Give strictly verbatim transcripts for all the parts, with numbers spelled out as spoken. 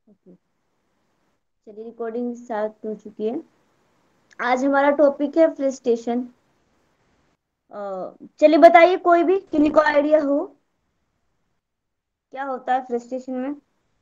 Okay, चलिए recording start हो चुकी है। आज हमारा टॉपिक है फ्रस्ट्रेशन। चलिए बताइए, कोई भी किन्हीं को आइडिया हो क्या होता है फ्रस्ट्रेशन में?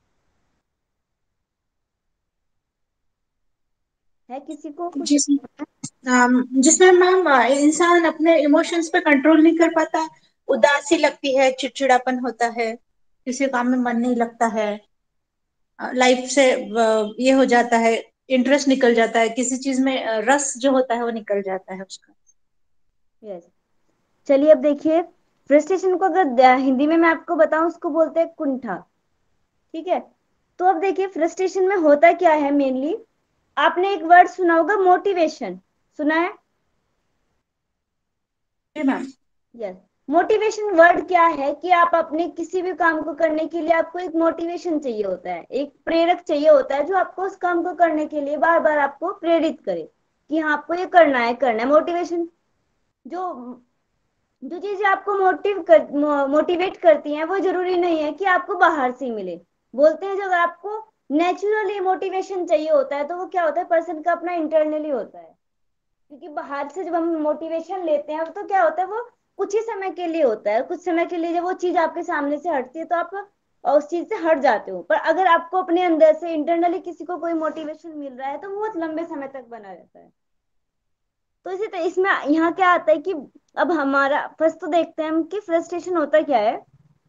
है किसी को कुछ? जिस अम, जिसमें मैम अ, इंसान अपने इमोशंस पे कंट्रोल नहीं कर पाता। उदासी लगती है, चिड़चिड़ापन होता है, किसी काम में मन नहीं लगता है। लाइफ से अ, ये हो जाता है, इंटरेस्ट निकल जाता है किसी चीज में, अ, रस जो होता है वो निकल जाता है उसका। यस। चलिए अब देखिए, फ्रस्ट्रेशन को अगर द- हिंदी में मैं आपको बताऊं, उसको बोलते हैं कुंठा। ठीक है। तो अब देखिए फ्रस्ट्रेशन में होता क्या है मेनली। आपने एक वर्ड सुना होगा, मोटिवेशन। सुना है? जी मैम। यस। मोटिवेशन वर्ड क्या है कि आप अपने किसी भी काम को करने के लिए आपको एक मोटिवेशन चाहिए होता है, एक प्रेरक चाहिए होता है जो आपको उस काम को करने के लिए बार बार आपको प्रेरित करे कि हाँ आपको ये करना है करना है। मोटिवेशन जो जो चीजें आपको मोटिव कर मोटिवेट करती हैं वो जरूरी नहीं है कि आपको बाहर से ही मिले। बोलते हैं जब आपको नेचुरली मोटिवेशन चाहिए होता है तो वो क्या होता है, पर्सन का अपना इंटरनली होता है। क्योंकि बाहर से जब हम मोटिवेशन लेते हैं तो क्या होता है, वो कुछ ही समय के लिए होता है। कुछ समय के लिए जब वो चीज आपके सामने से हटती है तो आप उस चीज से हट जाते हो। पर अगर आपको अपने अंदर से इंटरनली किसी को कोई मोटिवेशन मिल रहा है तो वो बहुत लंबे समय तक बना रहता है। तो इसी तरह इसमें यहाँ क्या आता है कि अब हमारा फर्स्ट तो देखते हैं हम कि फ्रस्ट्रेशन होता क्या है।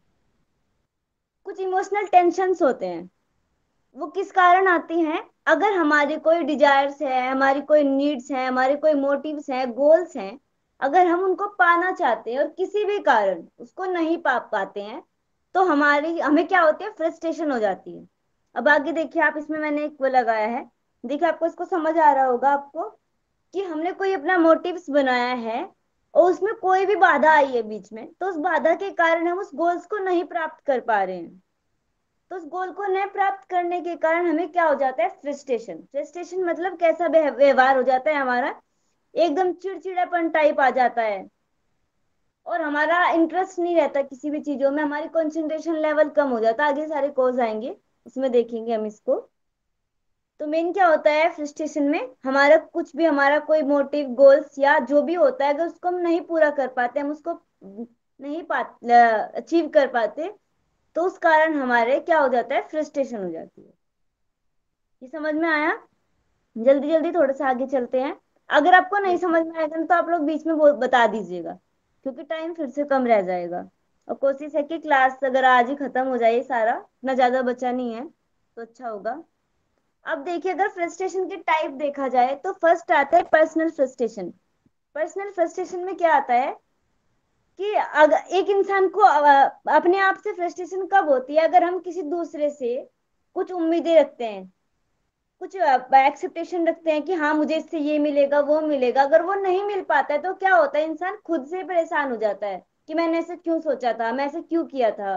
कुछ इमोशनल टेंशन्स होते हैं, वो किस कारण आती हैं? अगर हमारे कोई डिजायर्स है, हमारी कोई नीड्स हैं, हमारे कोई मोटिव्स हैं, गोल्स हैं, अगर हम उनको पाना चाहते हैं और किसी भी कारण उसको नहीं पा पाते हैं तो हमारी हमें क्या होती है, फ्रस्ट्रेशन हो जाती है। अब आगे देखिए, आप इसमें मैंने एक वो लगाया है, देखिए आपको इसको समझ आ रहा होगा आपको कि हमने कोई अपना मोटिव्स बनाया है और उसमें कोई भी बाधा आई है बीच में, तो उस बाधा के कारण हम उस गोल्स को नहीं प्राप्त कर पा रहे हैं। तो उस गोल को न प्राप्त करने के कारण हमें क्या हो जाता है, फ्रस्ट्रेशन। फ्रस्ट्रेशन मतलब कैसा व्यव- व्यवहार हो जाता है हमारा, एकदम चिड़चिड़ापन टाइप आ जाता है और हमारा इंटरेस्ट नहीं रहता किसी भी चीजों में, हमारी कंसंट्रेशन लेवल कम हो जाता है। आगे सारे कोर्स आएंगे उसमें देखेंगे हम इसको। तो मेन क्या होता है फ्रस्ट्रेशन में, हमारा कुछ भी, हमारा कोई मोटिव गोल्स या जो भी होता है, अगर उसको हम नहीं पूरा कर पाते, हम उसको नहीं पा अचीव कर पाते, तो उस कारण हमारे क्या हो जाता है, फ्रस्ट्रेशन हो जाती है। ये समझ में आया? जल्दी जल्दी थोड़ा सा आगे चलते हैं। अगर आपको नहीं जी। समझ में आएगा ना, तो आप लोग बीच में बोल- बता दीजिएगा, क्योंकि टाइम फिर से कम रह जाएगा। और कोशिश है कि क्लास अगर आज ही खत्म हो जाए सारा, इतना ज्यादा बचा नहीं है तो अच्छा होगा। अब देखिए, अगर फ्रस्ट्रेशन के टाइप देखा जाए तो फर्स्ट आता है पर्सनल फ्रस्ट्रेशन। पर्सनल फ्रस्ट्रेशन में क्या आता है कि अगर एक इंसान को अ, अपने आप से फ्रस्ट्रेशन कब होती है, अगर हम किसी दूसरे से कुछ उम्मीदें रखते हैं, कुछ एक्सेप्टेशन रखते हैं कि हाँ मुझे इससे ये मिलेगा वो मिलेगा, अगर वो नहीं मिल पाता है तो क्या होता है, इंसान खुद से परेशान हो जाता है कि मैंने ऐसे क्यों सोचा था, मैं ऐसे क्यों किया था।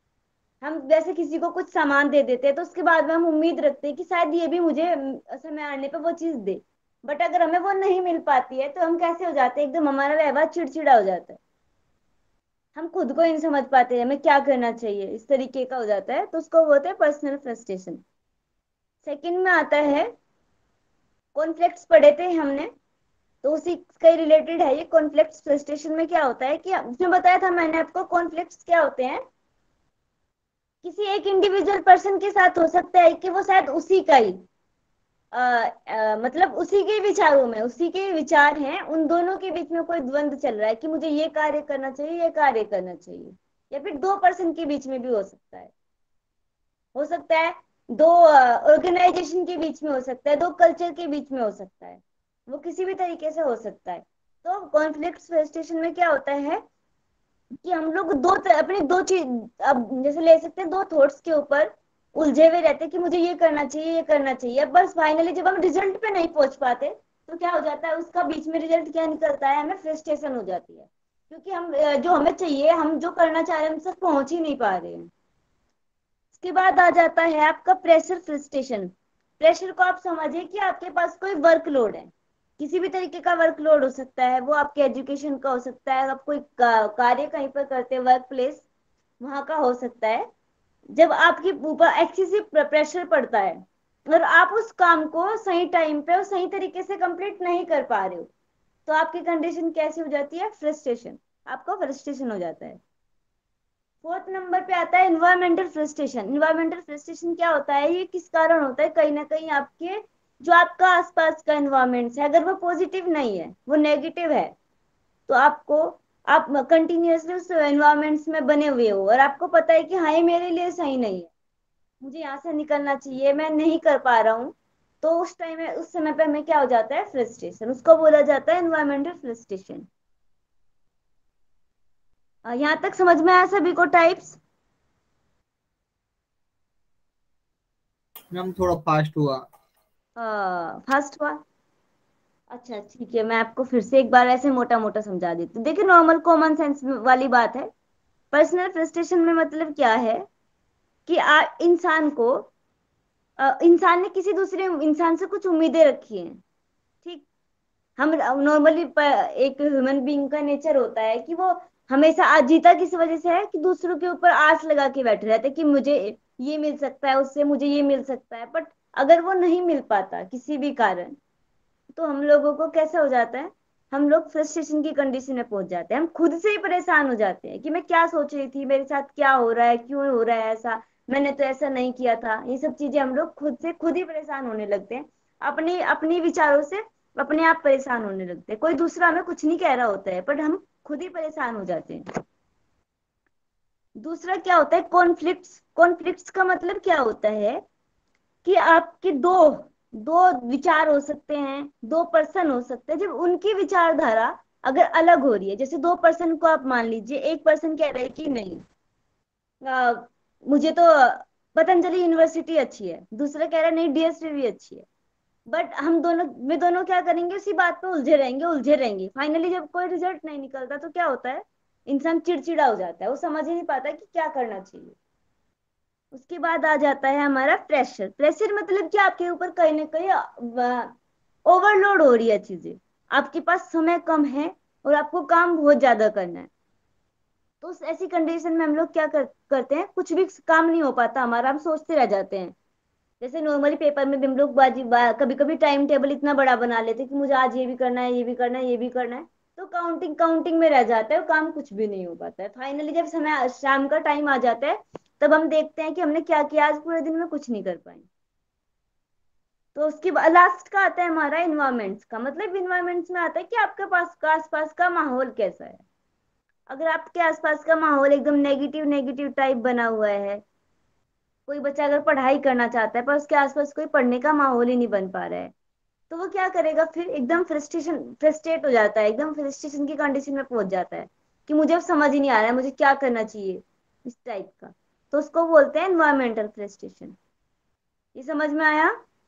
हम जैसे किसी को कुछ सामान दे देते हैं तो उसके बाद में हम उम्मीद रखते हैं कि शायद ये भी मुझे अम, समय आने पे वो चीज दे। बट अगर हमें वो नहीं मिल पाती है तो हम कैसे हो जाते हैं, एकदम हमारा व्यवहार चिड़चिड़ा हो जाता है। हम खुद को ही नहीं समझ पाते हमें क्या करना चाहिए, इस तरीके का हो जाता है, तो उसको बोलते हैं पर्सनल फ्रस्ट्रेशन। सेकंड में आता है, कॉन्फ्लिक्ट्स पढ़े थे हमने, तो उसी का ही रिलेटेड है ये। कॉन्फ्लिक्ट्स फ्रस्ट्रेशन में क्या होता है कि उसमें बताया था मैंने आपको, कॉन्फ्लिक्ट्स क्या होते हैं, किसी एक इंडिविजुअल पर्सन के साथ हो सकता है कि वो शायद उसी का ही अ, अ, मतलब उसी के विचारों में, उसी के विचार हैं, उन दोनों के बीच में कोई द्वंद चल रहा है कि मुझे ये कार्य करना चाहिए, ये कार्य करना चाहिए। या फिर दो पर्सन के बीच में भी हो सकता है, हो सकता है दो ऑर्गेनाइजेशन के बीच में हो सकता है, दो कल्चर के बीच में हो सकता है, वो किसी भी तरीके से हो सकता है। तो कॉन्फ्लिक्ट फ्रस्ट्रेशन में क्या होता है कि हम लोग दो त- अपनी दो चीज, अब जैसे ले सकते हैं, दो थॉट्स के ऊपर उलझे हुए रहते हैं कि मुझे ये करना चाहिए ये करना चाहिए, बस फाइनली जब हम रिजल्ट पे नहीं पहुंच पाते तो क्या हो जाता है, उसका बीच में रिजल्ट क्या निकलता है, हमें फ्रस्ट्रेशन हो जाती है। क्योंकि हम अ, जो हमें चाहिए, हम जो करना चाह रहे हैं हम तक पहुंच ही नहीं पा रहे हैं। उसके बाद आ जाता है आपका प्रेशर फ्रस्ट्रेशन। प्रेशर को आप समझिए कि आपके पास कोई वर्कलोड है, किसी भी तरीके का वर्कलोड हो सकता है, वो आपके एजुकेशन का हो सकता है, आप कोई का, कार्य कहीं पर करते हैं, वर्क प्लेस वहां का हो सकता है। जब आपके ऊपर एक्सेसिव प्रेशर पड़ता है और आप उस काम को सही टाइम पे और सही तरीके से कंप्लीट नहीं कर पा रहे हो, तो आपकी कंडीशन कैसी हो जाती है? फ्रस्ट्रेशन। आपको फ्रस्ट्रेशन हो जाता है। फोर्थ नंबर पे आता है इन्वायरमेंटल फ्रस्ट्रेशन। इन्वायरमेंटल फ्रस्ट्रेशन क्या होता है? ये किस कारण होता है? कहीं ना कहीं आपके जो आपका आसपास का इन्वायरमेंट है, अगर वो पॉजिटिव नहीं है, वो नेगेटिव है, तो आपको आप कंटिन्यूअसली उस एनवायरमेंट्स में बने हुए हो और आपको पता है कि हाँ ये मेरे लिए सही नहीं है, मुझे यहाँ से निकलना चाहिए, मैं नहीं कर पा रहा हूँ, तो उस टाइम में उस समय पे हमें क्या हो जाता है? फ्रस्ट्रेशन। उसको बोला जाता है एनवायरमेंटल फ्रस्ट्रेशन। यहाँ तक समझ में आया सभी को टाइप्स? मैम थोड़ा फास्ट हुआ। फर्स्ट हुआ? अच्छा ठीक है, मैं आपको फिर से एक बार ऐसे मोटा मोटा समझा देती हूँ। देखिए, नॉर्मल कॉमन सेंस वाली बात है। पर्सनल फ्रस्ट्रेशन में मतलब क्या है कि आ, इंसान को अ, इंसान ने किसी दूसरे इंसान से कुछ उम्मीदें रखी हैं। ठीक। हम नॉर्मली एक ह्यूमन बीइंग का नेचर होता है कि वो हमेशा आज जीता किस वजह से है कि दूसरों के ऊपर आस लगा के बैठे रहते हैं कि मुझे ये मिल सकता है, उससे मुझे ये मिल सकता है, बट अगर वो नहीं मिल पाता किसी भी कारण, तो हम लोगों को कैसा हो जाता है? हम लोग फ्रस्ट्रेशन की कंडीशन में पहुंच जाते हैं। हम खुद से ही परेशान हो जाते हैं कि मैं क्या सोच रही थी, मेरे साथ क्या हो रहा है, क्यों हो रहा है ऐसा, मैंने तो ऐसा नहीं किया था। ये सब चीजें हम लोग खुद से खुद ही परेशान होने लगते हैं। अपनी अपनी विचारों से अपने आप परेशान होने लगते हैं। कोई दूसरा हमें कुछ नहीं कह रहा होता है, बट हम खुद ही परेशान हो जाते हैं। दूसरा क्या होता है? कॉन्फ्लिक्ट्स। कॉन्फ्लिक्ट्स का मतलब क्या होता है कि आपके दो दो विचार हो सकते हैं, दो पर्सन हो सकते हैं, जब उनकी विचारधारा अगर अलग हो रही है। जैसे दो पर्सन को आप मान लीजिए, एक पर्सन कह रहा है कि नहीं, आ, मुझे तो पतंजलि यूनिवर्सिटी अच्छी है, दूसरा कह रहा है नहीं, डी एस वी भी अच्छी है। बट हम दोनों वे दोनों क्या करेंगे? उसी बात पे उलझे रहेंगे उलझे रहेंगे फाइनली जब कोई रिजल्ट नहीं निकलता तो क्या होता है? इंसान चिड़चिड़ा हो जाता है, वो समझ ही नहीं पाता कि क्या करना चाहिए। उसके बाद आ जाता है हमारा प्रेशर। प्रेशर मतलब कि आपके ऊपर कहीं ना कहीं ओवरलोड हो रही है चीजें, आपके पास समय कम है और आपको काम बहुत ज्यादा करना है। तो उस ऐसी कंडीशन में हम लोग क्या कर, करते हैं? कुछ भी काम नहीं हो पाता हमारा, हम सोचते रह जाते हैं। जैसे नॉर्मली पेपर में भी हम लोग बाजी बा, कभी कभी टाइम टेबल इतना बड़ा बना लेते हैं कि मुझे आज ये भी करना है, ये भी करना है, ये भी करना है, तो काउंटिंग काउंटिंग में रह जाता है और काम कुछ भी नहीं हो पाता है। फाइनली जब समय शाम का टाइम आ जाता है, तब हम देखते हैं कि हमने क्या किया, आज पूरे दिन में कुछ नहीं कर पाए। तो उसके बाद लास्ट का आता है हमारा इन्वायरमेंट्स का। मतलब इन्वायरमेंट्स में आता है कि आपके पास का आसपास का माहौल कैसा है। अगर आपके आसपास का माहौल एकदम नेगेटिव नेगेटिव टाइप बना हुआ है, कोई बच्चा अगर पढ़ाई करना चाहता है पर उसके आसपास कोई पढ़ने का माहौल ही नहीं बन पा रहा है, तो वो क्या करेगा? फिर एकदम फ्रस्ट्रेशन फ्रस्ट्रेट हो जाता है, एकदम फ्रस्ट्रेशन की कंडीशन में पहुंच जाता है कि मुझे अब समझ ही नहीं आ रहा है मुझे क्या करना चाहिए, इस टाइप का। तो उसको बोलते हैं एनवायरमेंटल फ्रस्ट्रेशन। ये समझ में आया?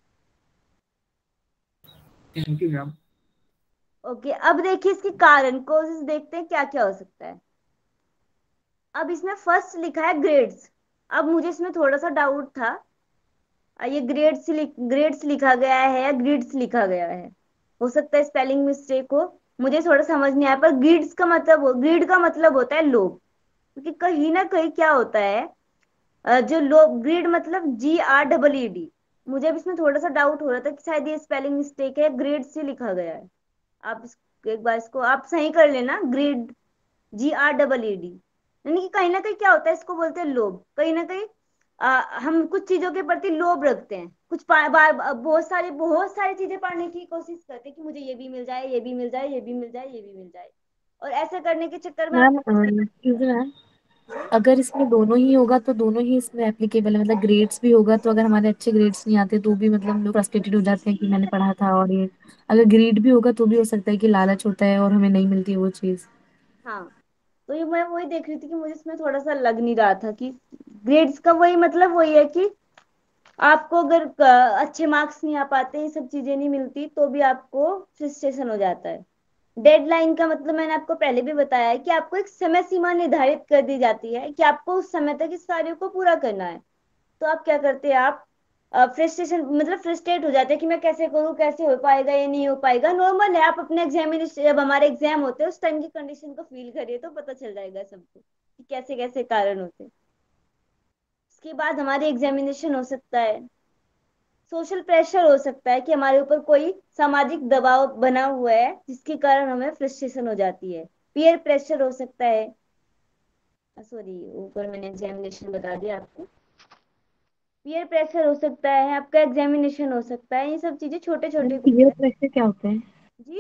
Thank you ma'am. ओके, अब देखिए इसके कारण कोजेस देखते हैं क्या क्या हो सकता है। अब इसमें फर्स्ट लिखा है ग्रेड्स। अब मुझे इसमें थोड़ा सा डाउट था, आ, ये ग्रेड्स लिख ग्रेड्स लिखा गया है या ग्रिड्स लिखा गया है? हो सकता है स्पेलिंग मिस्टेक हो, मुझे थोड़ा समझ नहीं आया। पर ग्रिड्स का मतलब हो ग्रिड का मतलब होता है लोग, क्योंकि कहीं ना कहीं क्या होता है, अ, जो लोग ग्रिड मतलब G R double E D. मुझे अब इसमें थोड़ा सा डाउट हो रहा था कि शायद ये स्पेलिंग मिस्टेक है, ग्रेड्स ही लिखा गया है। आप इस, एक बार इसको आप सही कर लेना, grid, G R double E D. यानी कि कहीं ना कहीं क्या होता है, इसको बोलते हैं लोभ। कहीं ना कहीं आ, हम कुछ चीजों के प्रति लोभ रखते हैं, कुछ पा- बार बहुत सारी बहुत सारी चीजें पाने की कोशिश करते हैं कि मुझे ये भी मिल जाए, ये भी मिल जाए, ये भी मिल जाए, ये भी मिल जाए। और ऐसा करने के चक्कर में मैम आपको कुछ नहीं। एक्सक्यूज मैम, जी। अगर इसमें दोनों ही होगा तो दोनों ही इसमें एप्लीकेबल है। मतलब ग्रेड्स भी होगा तो अगर हमारे अच्छे ग्रेड्स नहीं आते तो भी मतलब हम लोग फ्रस्ट्रेटेड हो जाते हैं कि मैंने पढ़ा था और ये, अगर ग्रेड भी होगा तो भी हो सकता है कि लालच होता है और हमें नहीं मिलती वो चीज। हाँ, तो ये मैं वही देख रही थी कि मुझे इसमें थोड़ा सा लग नहीं रहा था कि ग्रेड्स का वही मतलब वही है कि आपको अगर अ, अच्छे मार्क्स नहीं आ पाते, ये सब चीजें नहीं मिलती, तो भी आपको फ्रस्ट्रेशन हो जाता है। डेडलाइन का मतलब मैंने आपको पहले भी बताया है कि आपको एक समय सीमा निर्धारित कर दी जाती है कि आपको उस समय तक इस कार्य को पूरा करना है। तो आप क्या करते हैं? आप फ्रस्ट्रेशन मतलब फ्रस्ट्रेट हो जाते हैं कि मैं कैसे करूँ, कैसे हो पाएगा, ये नहीं हो पाएगा। नॉर्मल है, आप अपने एग्जामिनेशन जब हमारे एग्जाम होते हैं उस टाइम की कंडीशन को फील करिए तो पता चल जाएगा सबको कि कैसे कैसे कारण होते हैं। उसके बाद हमारी एग्जामिनेशन हो सकता है। सोशल प्रेशर हो सकता है कि हमारे ऊपर कोई सामाजिक दबाव बना हुआ है जिसके कारण हमें फ्रस्ट्रेशन हो जाती है। पीयर प्रेशर हो सकता है। सॉरी, ऊपर मैंने एग्जामिनेशन बता दिया आपको। पीयर प्रेशर हो सकता है, आपका एग्जामिनेशन हो सकता है। ये सब चीजें छोटे छोटे कुछ पीयर है। प्रेशर क्या होता है? जी,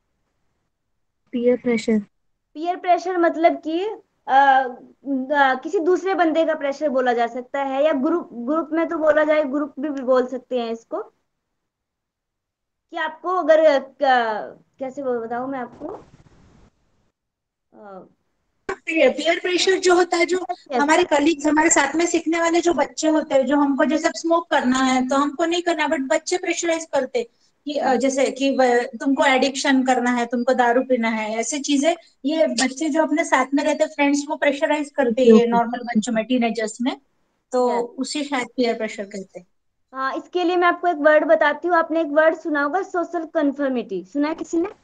पीयर प्रेशर। पीयर प्रेशर मतलब कि अ, अ, किसी दूसरे बंदे का प्रेशर बोला जा सकता है, या ग्रुप ग्रुप में तो बोला जाए, ग्रुप भी, भी बोल सकते हैं इसको। कि आपको अगर अ, क- कैसे बोल बताऊं मैं आपको। अ, पीयर प्रेशर जो होता है, जो yes, हमारे कलीग्स, हमारे साथ में सीखने वाले जो बच्चे होते हैं, जो हमको जैसे स्मोक करना है तो हमको नहीं करना, बट बच्चे प्रेशराइज करते कि अ, जैसे कि व- तुमको एडिक्शन करना है, तुमको दारू पीना है, ऐसे चीजें। ये बच्चे जो अपने साथ में रहते फ्रेंड्स को प्रेशराइज करते ओके हैं ओके। नॉर्मल बच्चों में, टीनेजर्स में। तो yes. उसे शायद पीयर प्रेशर कहते हैं। हाँ, इसके लिए मैं आपको एक वर्ड बताती हूँ। आपने एक वर्ड सुना होगा, सोशल कन्फर्मिटी। सुना है किसी ने?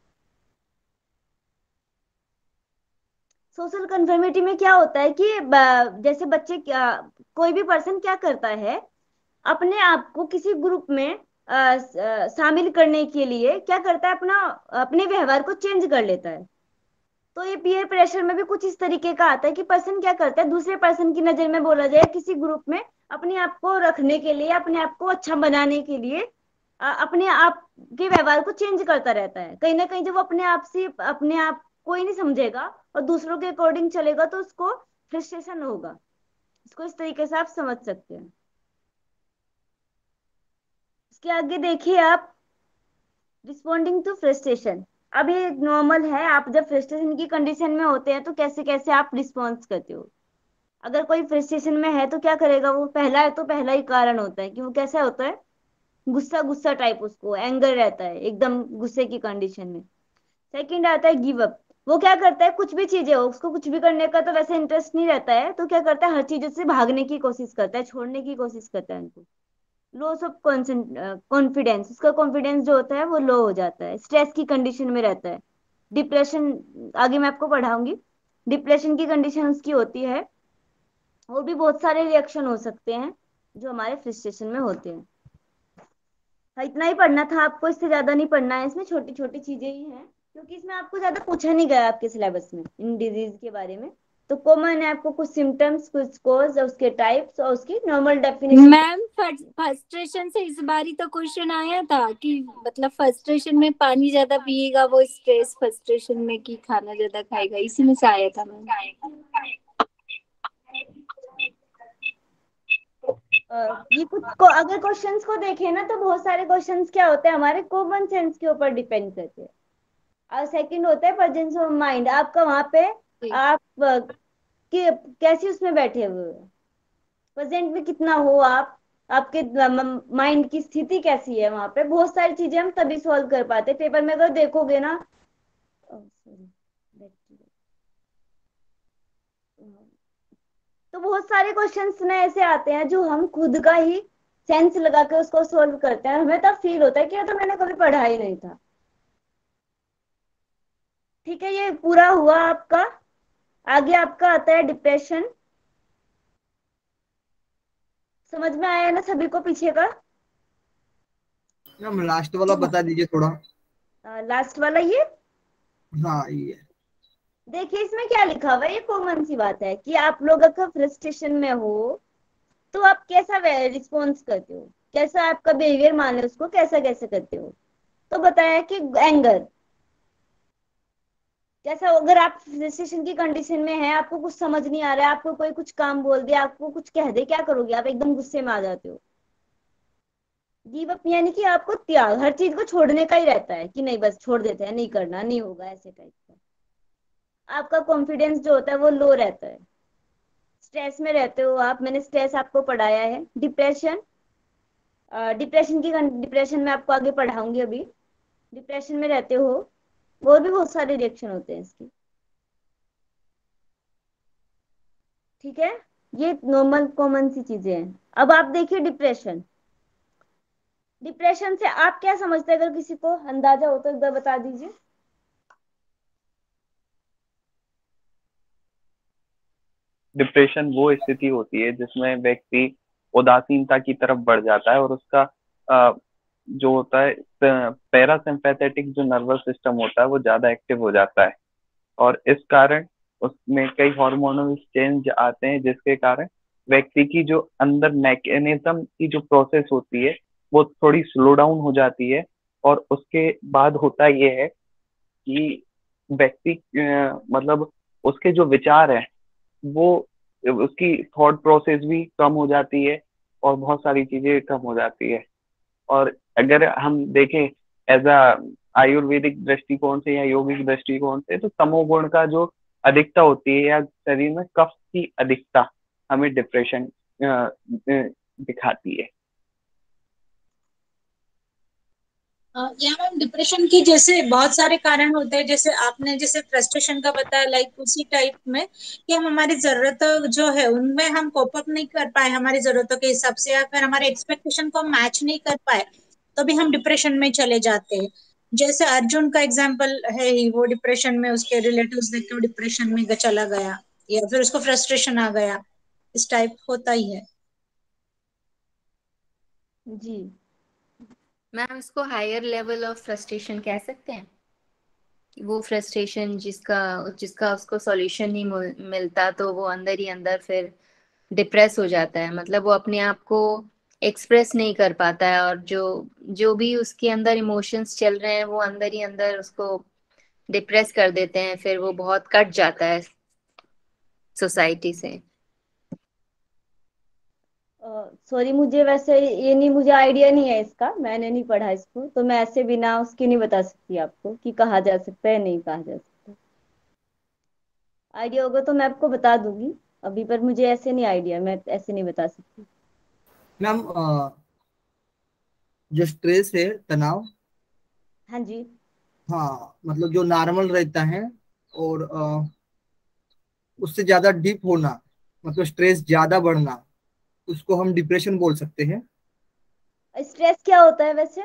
सोशल कन्फर्मिटी में क्या होता है कि ब- जैसे बच्चे क्या, कोई भी पर्सन क्या करता है, अपने आप को किसी ग्रुप में अ, स- अ, शामिल करने के लिए क्या करता है, अपना अपने व्यवहार को चेंज कर लेता है। तो ये पीयर प्रेशर में भी कुछ इस तरीके का आता है कि पर्सन क्या करता है, दूसरे पर्सन की नजर में बोला जाए, किसी ग्रुप में अपने आप को रखने के लिए, अपने आप को अच्छा बनाने के लिए अ, अपने आप के व्यवहार को चेंज करता रहता है। कहीं ना कहीं जब वो अपने आप से अपने आप को ही नहीं समझेगा और दूसरों के अकॉर्डिंग चलेगा तो उसको फ्रस्ट्रेशन होगा। इसको इस तरीके से आप समझ सकते हैं। इसके आगे देखिए आप, रिस्पॉन्डिंग टू फ्रस्ट्रेशन। अब ये नॉर्मल है, आप जब फ्रस्ट्रेशन की कंडीशन में होते हैं तो कैसे कैसे आप रिस्पॉन्स करते हो। अगर कोई फ्रस्ट्रेशन में है तो क्या करेगा वो, पहला है तो पहला ही कारण होता है कि वो कैसा होता है, गुस्सा गुस्सा टाइप, उसको एंगर रहता है एकदम गुस्से की कंडीशन में। सेकंड आता है गिव अप। वो क्या करता है, कुछ भी चीजें हो, उसको कुछ भी करने का तो वैसे इंटरेस्ट नहीं रहता है, तो क्या करता है, हर चीजों से भागने की कोशिश करता है, छोड़ने की कोशिश करता है उनको। लॉस ऑफ कॉन्फिडेंस, उसका कॉन्फिडेंस जो होता है वो लो हो जाता है, स्ट्रेस की कंडीशन में रहता है। डिप्रेशन, आगे मैं आपको पढ़ाऊंगी। डिप्रेशन की कंडीशन उसकी होती है। और भी बहुत सारे रिएक्शन हो सकते हैं जो हमारे फ्रस्ट्रेशन में होते हैं। हाँ, इतना ही पढ़ना था आपको, इससे ज्यादा नहीं पढ़ना है। इसमें छोटी छोटी चीजें ही हैं, क्योंकि इसमें आपको ज्यादा पूछा नहीं गया आपके सिलेबस में इन डिजीज के बारे में। तो कॉमन है, आपको कुछ सिम्टम्स, कुछ कोज और उसके टाइप्स और उसकी नॉर्मल डेफिनेशन। मैम, फ्रस्ट्रेशन से इस बार ही तो क्वेश्चन आया था कि मतलब फ्रस्ट्रेशन में पानी ज्यादा पिएगा वो स्ट्रेस, फ्रस्ट्रेशन में कि खाना ज्यादा खाएगा, इसी में से आया था मैम। ये कुछ को, अगर क्वेश्चंस को देखें ना तो बहुत सारे क्वेश्चंस क्या होते हैं, हमारे कॉमन सेंस के ऊपर डिपेंड करते हैं। और सेकंड होता है प्रेजेंस ऑफ माइंड, आपका वहां पे आप अ, कि, कैसी उसमें बैठे हुए हो, प्रेजेंट में कितना हो आप, आपके माइंड की स्थिति कैसी है। वहां पे बहुत सारी चीजें हम तभी सॉल्व कर पाते हैं। पेपर में अगर देखोगे ना, सॉरी, तो बहुत सारे क्वेश्चंस में ऐसे आते हैं जो हम खुद का ही सेंस लगा के उसको सॉल्व करते हैं, हमें तब फील होता है कि ये तो मैंने कभी पढ़ा ही नहीं था। ठीक है, ये पूरा हुआ आपका। आगे आपका आता है डिप्रेशन। समझ में आया ना सभी को पीछे का? मैम लास्ट वाला बता दीजिए थोड़ा। लास्ट वाला ये, हाँ ये। देखिए इसमें क्या लिखा हुआ है, ये कॉमन सी बात है कि आप लोग अगर फ्रस्ट्रेशन में हो तो आप कैसा रिस्पॉन्स करते हो, कैसा आपका बिहेवियर मान लो उसको, कैसा कैसे करते हो। तो बताया कि एंगर, जैसा अगर आप फ्रस्ट्रेशन की कंडीशन में है, आपको कुछ समझ नहीं आ रहा है, आपको कोई कुछ काम बोल दे, आपको कुछ कह दे, क्या करोगे आप, एकदम गुस्से में आ जाते हो। गिव अप यानी कि आपको त्याग, हर चीज को छोड़ने का ही रहता है कि नहीं बस छोड़ देते हैं, नहीं करना, नहीं होगा, ऐसे टाइप का। आपका कॉन्फिडेंस जो होता है वो लो रहता है। स्ट्रेस में रहते हो आप, मैंने स्ट्रेस आपको पढ़ाया है। डिप्रेशन, डिप्रेशन की डिप्रेशन में आपको आगे पढ़ाऊंगी अभी। डिप्रेशन में रहते हो, और भी बहुत सारे रिएक्शन होते हैं इसके। ठीक है, ये नॉर्मल कॉमन सी चीजें हैं। अब आप देखिए डिप्रेशन। डिप्रेशन से आप क्या समझते हैं, अगर किसी को अंदाजा हो तो एक बार बता दीजिए। डिप्रेशन वो स्थिति होती है जिसमें व्यक्ति उदासीनता की तरफ बढ़ जाता है और उसका अ, जो होता है पैरासिम्पैथेटिक जो नर्वस सिस्टम होता है वो ज्यादा एक्टिव हो जाता है, और इस कारण उसमें कई हार्मोनल चेंज आते हैं जिसके कारण व्यक्ति की जो अंदर मैकेनिज्म की जो प्रोसेस होती है वो थोड़ी स्लो डाउन हो जाती है। और उसके बाद होता ये है कि व्यक्ति अ, मतलब उसके जो विचार है वो, उसकी थॉट प्रोसेस भी कम हो जाती है और बहुत सारी चीजें कम हो जाती है। और अगर हम देखें एज अ आयुर्वेदिक दृष्टिकोण से या यौगिक दृष्टिकोण से, तो तमोगुण का जो अधिकता होती है या शरीर में कफ की अधिकता हमें डिप्रेशन दिखाती है। या मैम डिप्रेशन की जैसे बहुत सारे कारण होते हैं, जैसे आपने जैसे फ्रस्ट्रेशन का बताया, लाइक उसी टाइप में कि हम हमारी जरूरतों जो है उनमें हम कोप अप नहीं कर पाए हमारी जरूरतों के हिसाब से, या फिर हमारे एक्सपेक्टेशन को मैच नहीं कर पाए, तो भी हम डिप्रेशन में चले जाते हैं। जैसे अर्जुन का एग्जाम्पल है ही, वो डिप्रेशन में उसके रिलेटिव्स देख के डिप्रेशन में चला गया, या फिर उसको फ्रस्ट्रेशन आ गया, इस टाइप होता ही है। जी मैम इसको हायर लेवल ऑफ फ्रस्ट्रेशन कह सकते हैं, वो फ्रस्ट्रेशन जिसका जिसका उसको सॉल्यूशन नहीं मिल- मिलता, तो वो अंदर ही अंदर फिर डिप्रेस हो जाता है, मतलब वो अपने आप को एक्सप्रेस नहीं कर पाता है, और जो जो भी उसके अंदर इमोशंस चल रहे हैं वो अंदर ही अंदर उसको डिप्रेस कर देते हैं, फिर वो बहुत कट जाता है सोसाइटी से। सॉरी, मुझे वैसे ये नहीं, मुझे आइडिया नहीं है इसका, मैंने नहीं पढ़ा इसको, तो मैं ऐसे बिना उसकी नहीं बता सकती आपको कि कहा जा सकता है नहीं कहा जा सकता। आइडिया होगा तो मैं आपको बता दूंगी अभी, पर मुझे ऐसे नहीं आइडिया, मैं ऐसे नहीं बता सकती। मैम अ, जो स्ट्रेस है, तनाव, हाँ जी। हाँ मतलब जो नॉर्मल रहता है और अ, उससे ज्यादा डीप होना, मतलब स्ट्रेस ज्यादा बढ़ना, उसको हम डिप्रेशन बोल सकते हैं। स्ट्रेस क्या होता है वैसे?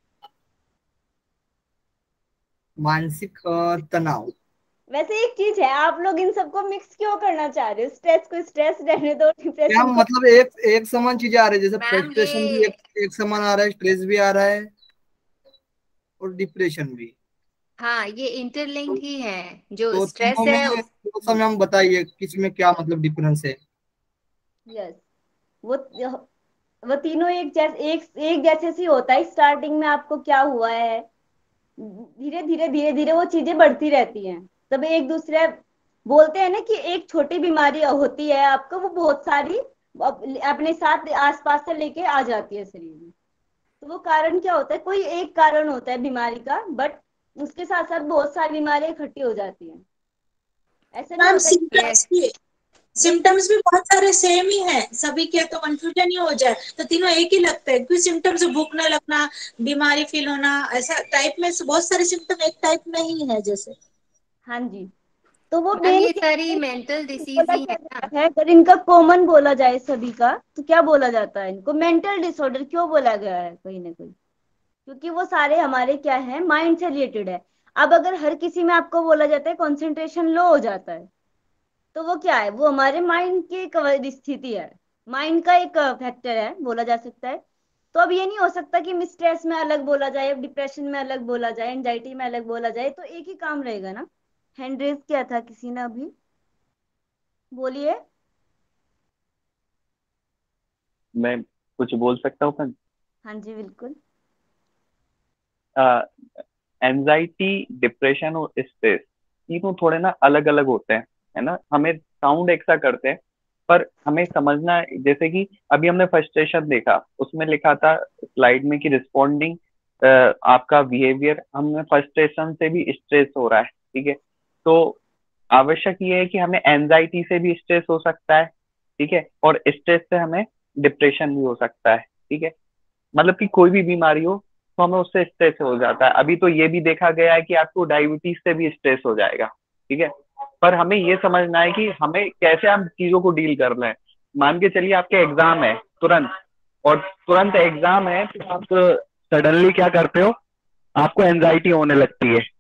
मानसिक अ, तनाव। वैसे एक चीज है, आप लोग इन सबको मिक्स क्यों करना चाह रहे हो? स्ट्रेस को स्ट्रेस रहने दो, क्या डिप्रेशन को। मतलब एक एक समान चीजें आ रही है, जैसे मैम फ्रस्ट्रेशन भी ये एक एक समान आ रहा है, स्ट्रेस भी आ रहा है और डिप्रेशन भी। हाँ ये इंटरलिंक्ड ही है, जो तो तीनों स्ट्रेस में है उस थोड़ा सा मैम बताइए किस में क्या मतलब डिफरेंस है। यस, वो वो तीनों एक जैसे एक एक जैसे सी होता है। स्टार्टिंग में आपको क्या हुआ है, धीरे धीरे धीरे धीरे वो चीजें बढ़ती रहती हैं। तब एक दूसरे बोलते हैं ना कि एक छोटी बीमारी होती है आपको, वो बहुत सारी अप- अपने साथ आसपास से लेके आ जाती है शरीर में। तो वो कारण क्या होता है? कोई एक कारण होता है बीमारी का, बट उसके साथ साथ बहुत सारी बीमारियां इकट्ठी हो जाती हैं। ऐसा नहीं मैम होता कि सिम्टम्स भी एक सिम्टम्स भी बहुत सारे सेम ही है सभी के, तो कंफ्यूजन ही हो जाए, तो तीनों एक ही लगता है। कुछ सिम्टम्स भूख न लगना, बीमारी फील होना, ऐसा टाइप में से बहुत सारे सिम्टम एक टाइप में ही है जैसे। हाँ जी। तो वो मैम मेन ये क्या सारी है, मेंटल डिसीज बोला ही क्या है ना। जाता है? अगर इनका कॉमन बोला जाए सभी का, तो क्या बोला जाता है? इनको मेंटल डिसऑर्डर क्यों बोला गया है कहीं ना कहीं? क्योंकि वो सारे हमारे क्या है, माइंड से रिलेटेड है। अब अगर हर किसी में आपको बोला जाता है कंसंट्रेशन लो हो जाता है, तो वो क्या है? वो हमारे माइंड की एक स्थिति है, माइंड का एक फैक्टर है बोला जा सकता है। तो अब ये नहीं हो सकता कि स्ट्रेस में अलग बोला जाए, डिप्रेशन में अलग बोला जाए, एंजाइटी में अलग बोला जाए, तो एक ही काम रहेगा ना। हैंड रेज किया था किसी ने अभी, बोलिए। मैं कुछ बोल सकता हूँ? हाँ जी बिल्कुल। एंजाइटी, डिप्रेशन और स्ट्रेस तीनों थोड़े ना अलग अलग होते हैं, है ना। हमें साउंड एक सा करते हैं पर हमें समझना, जैसे कि अभी हमने फ्रस्ट्रेशन देखा, उसमें लिखा था स्लाइड में कि रिस्पॉन्डिंग आपका बिहेवियर, हमें फ्रस्ट्रेशन से भी स्ट्रेस हो रहा है, ठीक है। तो आवश्यक ये है कि हमें एंजाइटी से भी स्ट्रेस हो सकता है, ठीक है, और स्ट्रेस से हमें डिप्रेशन भी हो सकता है, ठीक है। मतलब कि कोई भी बीमारी हो तो हमें उससे स्ट्रेस हो जाता है। अभी तो ये भी देखा गया है कि आपको डायबिटीज से भी स्ट्रेस हो जाएगा, ठीक है। पर हमें ये समझना है कि हमें कैसे हम चीजों को डील कर रहे हैं। मान के चलिए आपके एग्जाम है तुरंत, और तुरंत एग्जाम है तो आप सडनली क्या करते हो, आपको एंजाइटी होने लगती है,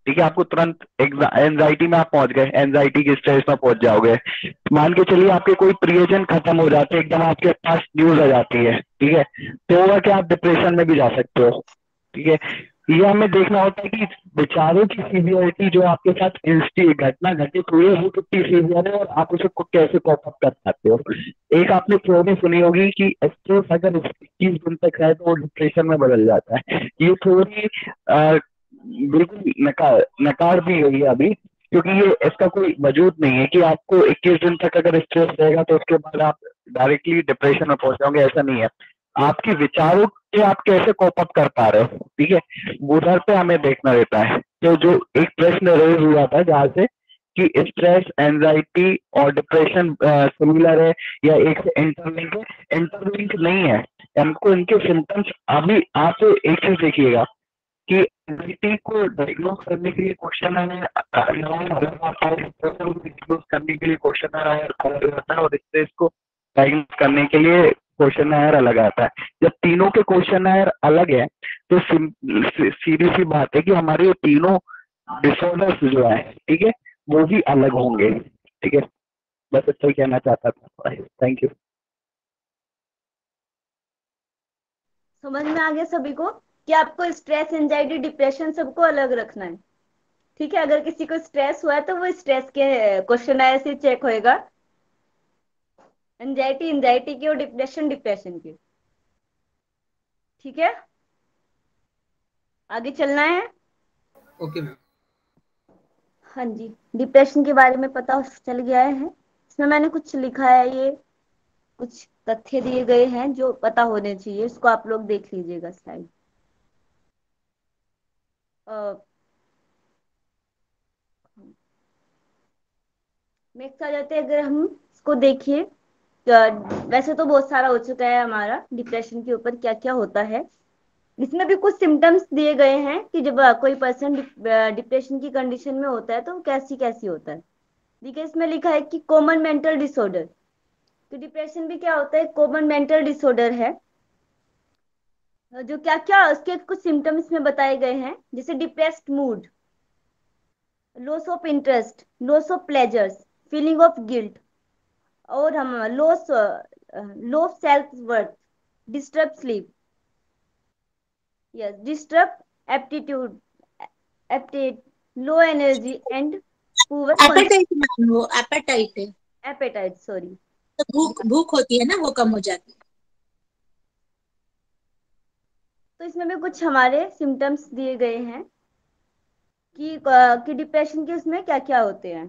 ठीक है, आपको तुरंत एंजाइटी में आप पहुंच गए, एंजाइटी की स्टेज में पहुंच जाओगे। मान के चलिए आपके कोई प्रियजन खत्म हो जाते, एकदम आपके पास न्यूज आ जाती है, ठीक है, तो होगा कि आप डिप्रेशन में भी जा सकते हो। ठीक है, ये हमें देखना होता है कि बेचारों की सीवियरिटी जो आपके साथ इंस्टी घटना घटित हुई है वो कितनी सीवियर है और आप उसे को- कैसे कॉप अप कर पाते हो। एक आपने थ्योरी सुनी होगी कि स्ट्रेस अगर इक्कीस दिन तक है तो वो डिप्रेशन में बदल जाता है। ये थ्योरी बिल्कुल नकार नकार दी गई है अभी, क्योंकि ये इसका कोई वजूद नहीं है कि आपको इक्कीस दिन तक अगर स्ट्रेस रहेगा तो उसके बाद आप डायरेक्टली डिप्रेशन में पहुंच जाओगे, ऐसा नहीं है। आपके विचारों से आप कैसे कोप अप कर पा रहे हो, ठीक है, उधर पे हमें देखना रहता है। तो जो एक प्रश्न रेज हुआ था जहाँ से कि स्ट्रेस, एंजाइटी और डिप्रेशन सिमिलर है या एक से इंटरलिंक है, इंटरलिंक नहीं है। हमको इनके सिम्टम्स, अभी आप एक चीज देखिएगा कि एंजाइटी को डायग्नोज करने के लिए क्वेश्चन अलग आता है, डिप्रेशन को डायग्नोज करने के लिए क्वेश्चन अलग आता है और स्ट्रेस को डायग्नोज करने के लिए क्वेश्चन अलग आता है। जब तीनों के क्वेश्चन अलग है तो सीधी सी बात है कि हमारे ये तीनों डिसऑर्डर्स जो है, ठीक है, वो भी अलग होंगे। ठीक है, बस इतना ही कहना चाहता था। Thank you. समझ में आ गया सभी को कि आपको स्ट्रेस, एंजाइटी, डिप्रेशन सबको अलग रखना है। ठीक है, अगर किसी को स्ट्रेस हुआ है तो वो स्ट्रेस के क्वेश्चन से चेक होएगा, एंजाइटी एंजाइटी की और डिप्रेशन डिप्रेशन की। ठीक है, आगे चलना है। Okay ma'am. हाँ जी, डिप्रेशन के बारे में पता चल गया है। इसमें मैंने कुछ लिखा है, ये कुछ तथ्य दिए गए हैं जो पता होने चाहिए, इसको आप लोग देख लीजिएगा स्लाइड। नेक्स्ट आ जाते हैं, अगर हम इसको देखिए, वैसे तो बहुत सारा हो चुका है हमारा डिप्रेशन के ऊपर क्या क्या होता है। इसमें भी कुछ सिम्टम्स दिए गए हैं कि जब कोई पर्सन डिप्रेशन की कंडीशन में होता है तो कैसी कैसी होता है। देखिए, इसमें लिखा है कि कॉमन मेंटल डिसऑर्डर। तो डिप्रेशन भी क्या होता है, कॉमन मेंटल डिसऑर्डर है। जो क्या क्या उसके कुछ सिम्टम्स में बताए गए हैं, जैसे depressed mood, loss of interest, loss of pleasures, feeling of guilt, और हम loss low self worth, disturb sleep, yes disturb aptitude, appetite, low energy and poor appetite ma'am, वो एपेटाइट है, एपेटाइट, सॉरी, तो भूख भूख होती है ना, वो कम हो जाती है। तो इसमें भी कुछ हमारे सिम्टम्स दिए गए हैं कि कि डिप्रेशन के उसमें क्या क्या होते हैं।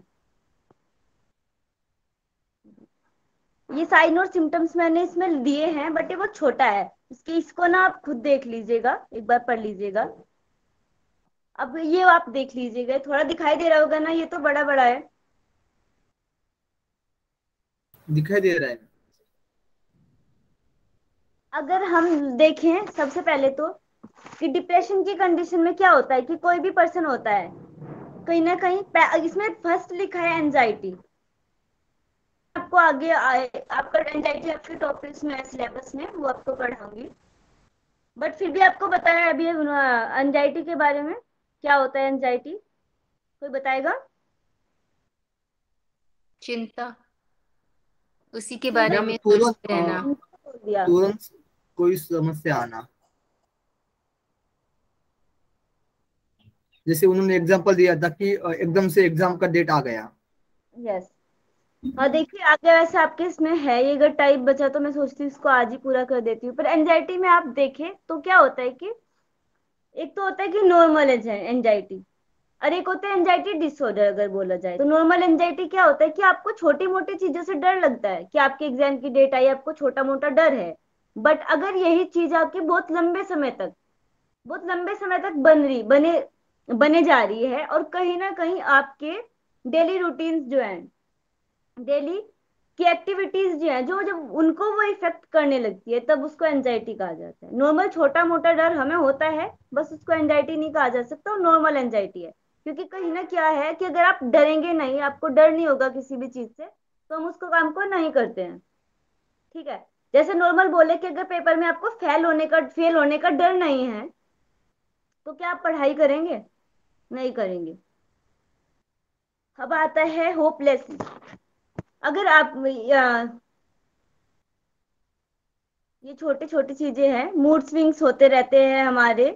ये साइन और सिम्टम्स मैंने इसमें दिए हैं, बट ये बहुत छोटा है, इसके इसको ना आप खुद देख लीजिएगा, एक बार पढ़ लीजिएगा। अब ये आप देख लीजिएगा, थोड़ा दिखाई दे रहा होगा ना, ये तो बड़ा बड़ा है। दिखाई दे रहा है। अगर हम देखें सबसे पहले तो कि डिप्रेशन की कंडीशन में क्या होता है कि कोई भी पर्सन होता है कहीं ना कहीं, इसमें फर्स्ट लिखा है एंजाइटी। आपको आगे आए, आपका एंजाइटी आपके टॉपिक्स में, सिलेबस में वो आपको पढ़ाऊंगी, बट फिर भी आपको बताया अभी एंजाइटी के बारे में, क्या होता है एंजाइटी, कोई बताएगा? चिंता, उसी के बारे मैम में तुरंत सोचते रहना। बोल दिया। तुरंत कोई समस्या आना, जैसे उन्होंने एग्जांपल दिया था कि अ, एकदम से एग्जाम का डेट आ गया। यस, हाँ देखिए आगे वैसे आपके इसमें है, ये अगर टाइप बचा तो मैं सोचती हूँ इसको आज ही पूरा कर देती हूँ। पर एंजाइटी में आप देखें तो क्या होता है कि एक तो होता है कि नॉर्मल एंजाइटी, और एक होता है एंजाइटी डिसऑर्डर। अगर बोला जाए तो नॉर्मल एंजाइटी क्या होता है कि आपको छोटी मोटी चीजों से डर लगता है, कि आपके एग्जाम की डेट आई, आपको छोटा मोटा डर है। बट अगर यही चीज आपके बहुत लंबे समय तक बहुत लंबे समय तक बन रही बने बने जा रही है, और कहीं ना कहीं आपके डेली रूटीन्स जो है, डेली की एक्टिविटीज जो है, जो जब उनको वो इफेक्ट करने लगती है, तब उसको एंजाइटी कहा जाता है। नॉर्मल छोटा मोटा डर हमें होता है, बस उसको एंजाइटी नहीं कहा जा सकता, और नॉर्मल एंजाइटी है। क्योंकि कहीं ना क्या है कि अगर आप डरेंगे नहीं, आपको डर नहीं होगा किसी भी चीज से, तो हम उसको काम को नहीं करते हैं। ठीक है, जैसे नॉर्मल बोले कि अगर पेपर में आपको फेल होने का फेल होने का डर नहीं है, तो क्या आप पढ़ाई करेंगे? नहीं करेंगे। अब आता है होपलेसनेस। अगर आप या, ये छोटी छोटी चीजें हैं, मूड स्विंग्स होते रहते हैं हमारे,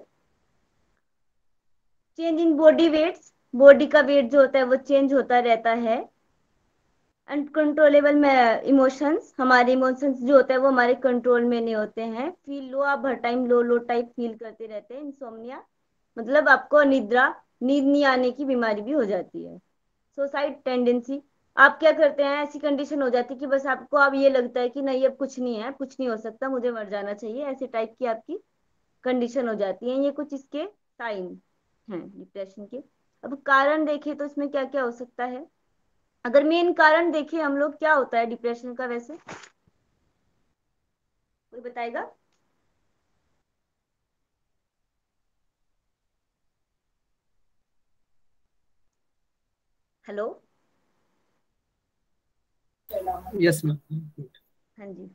change in body weights, body का वेट जो होता है वो चेंज होता रहता है, अनकंट्रोलेबल में इमोशंस, हमारे इमोशंस जो होते हैं वो हमारे कंट्रोल में नहीं होते हैं, फील लो, आप हर time low low type feel करते रहते हैं, इंसोम्निया, मतलब आपको निद्रा, नींद नहीं आने की बीमारी भी हो जाती है, सुसाइड टेंडेंसी, आप क्या करते हैं, ऐसी कंडीशन हो जाती है कि बस आपको अब ये लगता है कि नहीं अब कुछ नहीं है, कुछ नहीं हो सकता, मुझे मर जाना चाहिए, ऐसे टाइप की आपकी कंडीशन हो जाती है। ये कुछ इसके साइन हैं डिप्रेशन के। अब कारण देखें तो इसमें क्या क्या हो सकता है, अगर मेन कारण देखें हम लोग, क्या होता है डिप्रेशन का वैसे, कोई बताएगा? हेलो। Yes ma'am. हाँ जी,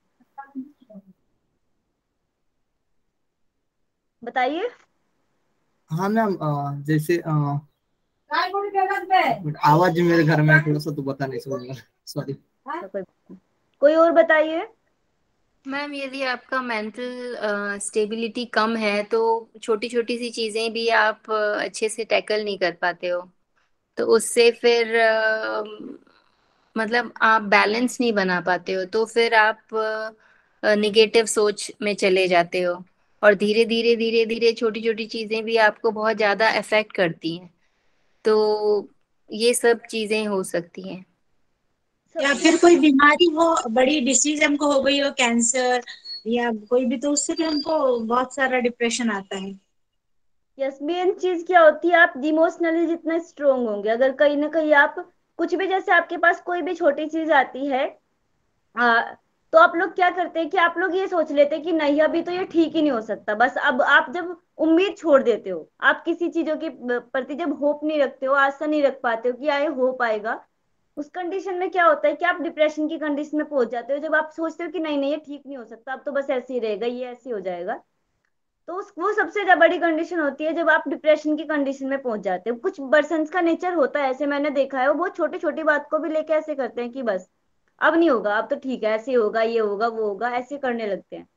बताइए। हाँ मैम, अ, जैसे अ, एक मिनट, आवाज मेरे घर में है थोड़ा सा तो बता नहीं सकूंगा, सॉरी। तो कोई कोई और बताइए। मैम यदि आपका मेंटल स्टेबिलिटी कम है तो छोटी छोटी सी चीजें भी आप अ, अच्छे से टैकल नहीं कर पाते हो, तो उससे फिर अ, मतलब आप बैलेंस नहीं बना पाते हो, तो फिर आप निगेटिव सोच में चले जाते हो, और धीरे धीरे धीरे धीरे छोटी छोटी चीजें भी आपको बहुत ज्यादा अफेक्ट करती हैं, तो ये सब चीजें हो सकती हैं। या सबसे फिर कोई बीमारी हो, बड़ी डिसीज हमको हो गई हो, कैंसर या कोई भी, तो उससे भी हमको बहुत सारा डिप्रेशन आता है। यस, मेन चीज क्या होती है, आप इमोशनली जितना स्ट्रोंग होंगे, अगर कहीं ना कहीं आप कुछ भी, जैसे आपके पास कोई भी छोटी चीज आती है, आ, तो आप लोग क्या करते हैं कि आप लोग ये सोच लेते हैं कि नहीं अभी तो ये ठीक ही नहीं हो सकता, बस अब आप जब उम्मीद छोड़ देते हो, आप किसी चीजों के प्रति जब होप नहीं रखते हो, आशा नहीं रख पाते हो कि आए हो पाएगा, उस कंडीशन में क्या होता है कि आप डिप्रेशन की कंडीशन में पहुंच जाते हो, जब आप सोचते हो कि नहीं नहीं ये ठीक नहीं हो सकता, अब तो बस ऐसे ही रहेगा, ये ऐसे ही हो जाएगा, तो उस वो सबसे ज्यादा बड़ी कंडीशन होती है जब आप डिप्रेशन की कंडीशन में पहुंच जाते हो। कुछ पर्सन का नेचर होता है ऐसे, मैंने देखा है, वो बहुत छोटी छोटी बात को भी लेके ऐसे करते हैं कि बस अब नहीं होगा, अब तो ठीक है, ऐसे ही होगा, ये होगा वो होगा, ऐसे करने लगते हैं।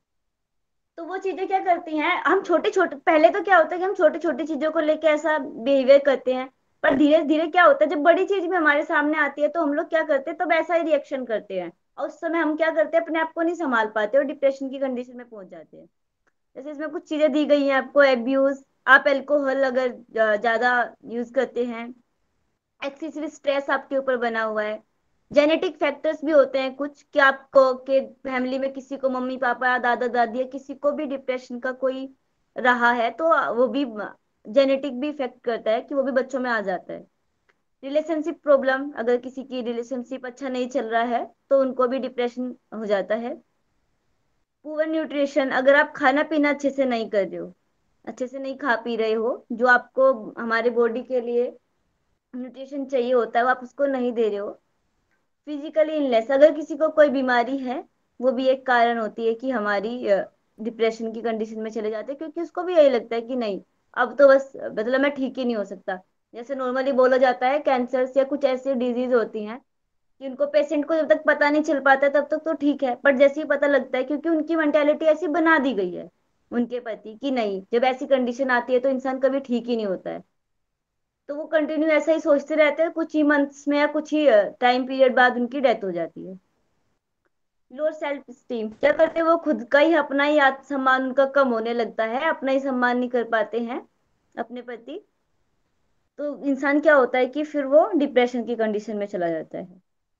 तो वो चीजें क्या करती हैं, हम छोटे छोटे, पहले तो क्या होता है कि हम छोटी छोटी चीजों को लेके ऐसा बिहेवियर करते हैं, पर धीरे धीरे क्या होता है, जब बड़ी चीज भी हमारे सामने आती है तो हम लोग क्या करते हैं, तब ऐसा ही रिएक्शन करते हैं, और उस समय हम क्या करते हैं, अपने आप को नहीं संभाल पाते और डिप्रेशन की कंडीशन में पहुंच जाते हैं। जैसे इसमें कुछ चीजें दी गई हैं आपको, एब्यूज, आप अल्कोहल अगर ज- ज्यादा यूज करते हैं, एक्सेसिव स्ट्रेस आपके ऊपर बना हुआ है, जेनेटिक फैक्टर्स भी होते हैं कुछ, कि आपको के फैमिली में किसी को, मम्मी पापा दादा दादी या किसी को भी डिप्रेशन का कोई रहा है, तो वो भी जेनेटिक भी इफेक्ट करता है कि वो भी बच्चों में आ जाता है। रिलेशनशिप प्रॉब्लम, अगर किसी की रिलेशनशिप अच्छा नहीं चल रहा है तो उनको भी डिप्रेशन हो जाता है। पुअर न्यूट्रिशन, अगर आप खाना पीना अच्छे से नहीं कर रहे हो, अच्छे से नहीं खा पी रहे हो, जो आपको हमारे बॉडी के लिए न्यूट्रिशन चाहिए होता है वो आप उसको नहीं दे रहे हो। फिजिकली इलनेस, अगर किसी को कोई बीमारी है, वो भी एक कारण होती है कि हमारी डिप्रेशन की कंडीशन में चले जाते हैं, क्योंकि उसको भी यही लगता है कि नहीं अब तो बस मतलब मैं ठीक ही नहीं हो सकता। जैसे नॉर्मली बोला जाता है, कैंसर या कुछ ऐसी डिजीज होती हैं कि उनको, पेशेंट को जब तक पता नहीं चल पाता है तब तक तो ठीक है, पर जैसे ही पता लगता है, क्योंकि उनकी मेंटेलिटी ऐसी बना दी गई है उनके प्रति कि नहीं जब ऐसी कंडीशन आती है तो इंसान कभी ठीक ही नहीं होता है, तो वो कंटिन्यू ऐसा ही सोचते रहते हैं, कुछ ही मंथ्स में या कुछ ही टाइम पीरियड बाद उनकी डेथ हो जाती है। लोअर सेल्फ स्टीम, क्या करते हैं वो खुद का ही, अपना ही आत्मसम्मान उनका कम होने लगता है, अपना ही सम्मान नहीं कर पाते हैं अपने प्रति, तो इंसान क्या होता है कि फिर वो डिप्रेशन की कंडीशन में चला जाता है।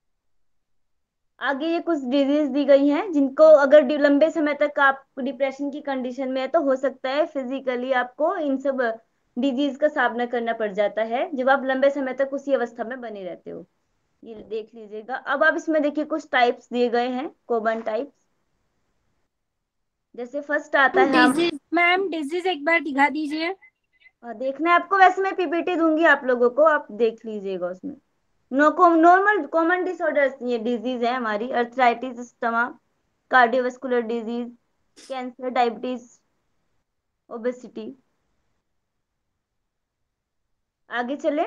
आगे ये कुछ डिजीज दी गई हैं जिनको अगर डि- लंबे समय तक आप डिप्रेशन की कंडीशन में है तो हो सकता है फिजिकली आपको इन सब डिजीज का सामना करना पड़ जाता है, जब आप लंबे समय तक उसी अवस्था में बने रहते हो। ये देख लीजिएगा। अब आप इसमें देखिए कुछ टाइप्स दिए गए हैं, कॉमन टाइप्स, जैसे फर्स्ट आता है हम, डिजीज मैम, डिजीज एक बार दिखा दीजिए। और देखना है आपको, वैसे मैं पीपीटी दूंगी आप लोगों को, आप देख लीजिएगा उसमें। नो नॉर्मल कॉमन डिसऑर्डर्स ये डिजीज है हमारी, arthritis, asthma, cardiovascular disease, cancer, diabetes, obesity. आगे चले,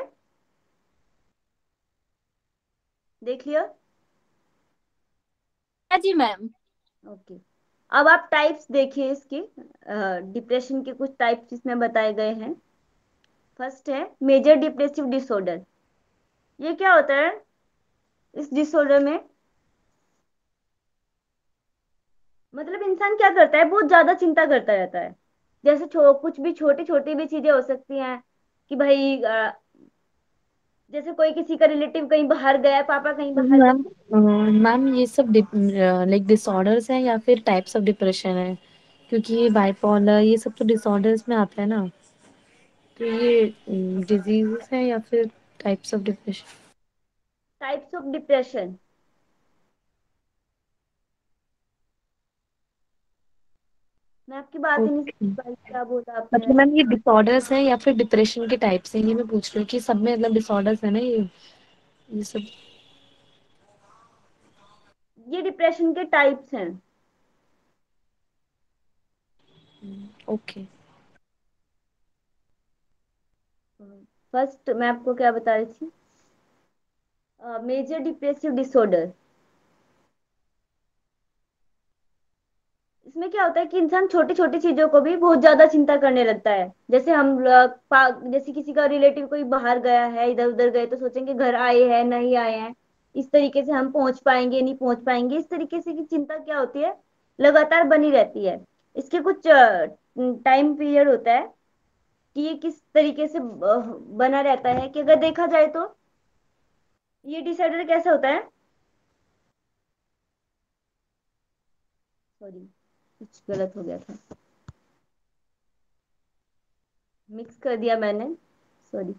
देख लिया। हाँ जी मैम। ओके, अब आप टाइप्स देखिए इसके, डिप्रेशन के कुछ टाइप्स इसमें बताए गए हैं। फर्स्ट है मेजर डिप्रेसिव डिसऑर्डर। ये क्या होता है? इस डिसऑर्डर में मतलब इंसान क्या करता है, बहुत ज्यादा चिंता करता रहता है। जैसे छो, कुछ भी छोटी छोटी भी चीजें हो सकती हैं कि भाई अ, जैसे कोई किसी का रिलेटिव कहीं बाहर गया है, पापा कहीं बाहर गए। मैम मैम ये सब लाइक डिसऑर्डर्स हैं या फिर टाइप्स ऑफ डिप्रेशन है? क्योंकि ये बाइपोलर ये सब तो डिसऑर्डर्स में आता है ना, तो ये डिजीजेस है या फिर types of depression? Types of depression, मैं आपकी बात ही नहीं ओके, समझ पाई, क्या बोला आपने? मतलब मैम ये डिसऑर्डर्स हैं या फिर डिप्रेशन के टाइप्स हैं, ये मैं पूछ रही हूँ कि सब में मतलब डिसऑर्डर्स है ना ये ये सब? ये डिप्रेशन के टाइप्स हैं। ओके। फर्स्ट मैं आपको क्या बता रही थी, मेजर डिप्रेसिव डिसऑर्डर। इसमें क्या होता है कि इंसान छोटी छोटी चीजों को भी बहुत ज्यादा चिंता करने लगता है। जैसे हम लोग पा- जैसे किसी का रिलेटिव कोई बाहर गया है, इधर उधर गए, तो सोचेंगे घर आए हैं नहीं आए हैं, इस तरीके से हम पहुंच पाएंगे नहीं पहुंच पाएंगे, इस तरीके से की चिंता क्या होती है, लगातार बनी रहती है। इसके कुछ टाइम पीरियड होता है कि ये किस तरीके से अ, बना रहता है, कि अगर देखा जाए तो ये डिसऑर्डर कैसा होता है, सॉरी कुछ गलत हो गया था, मिक्स कर दिया मैंने, सॉरी,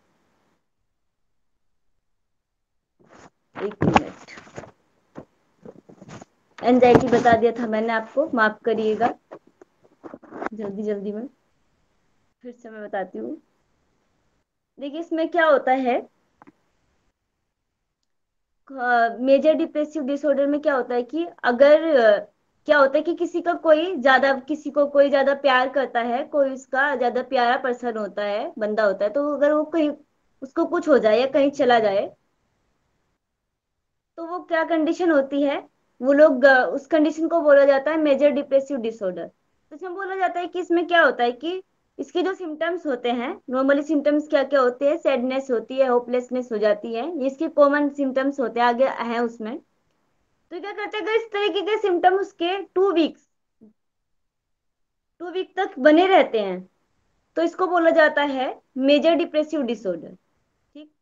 एक मिनट। एंजाइटी बता दिया था मैंने आपको, माफ करिएगा, जल्दी जल्दी में फिर से मैं बताती हूँ। देखिए इसमें क्या होता है, मेजर डिप्रेसिव डिसऑर्डर में क्या होता है कि अगर अ, क्या होता है कि किसी का कोई ज्यादा किसी को कोई ज्यादा प्यार करता है, कोई उसका ज्यादा प्यारा पर्सन होता है, बंदा होता है, तो अगर वो कहीं उसको कुछ हो जाए या कहीं चला जाए, तो वो क्या कंडीशन होती है, वो लोग अ, उस कंडीशन को बोला जाता है मेजर डिप्रेसिव डिसऑर्डर। तो इसमें बोला जाता है कि इसमें क्या होता है कि इसके जो सिम्टम्स होते हैं, नॉर्मली सिम्टम्स क्या क्या होते हैं, सैडनेस होती है, होपलेसनेस हो जाती है, ये इसके कॉमन सिम्टम्स होते हैं, आगे है उसमें। तो क्या करते हैं, अगर इस तरीके के सिम्टम उसके टू वीक्स टू वीक तक बने रहते हैं, तो इसको बोला जाता है मेजर डिप्रेसिव डिसऑर्डर। ठीक,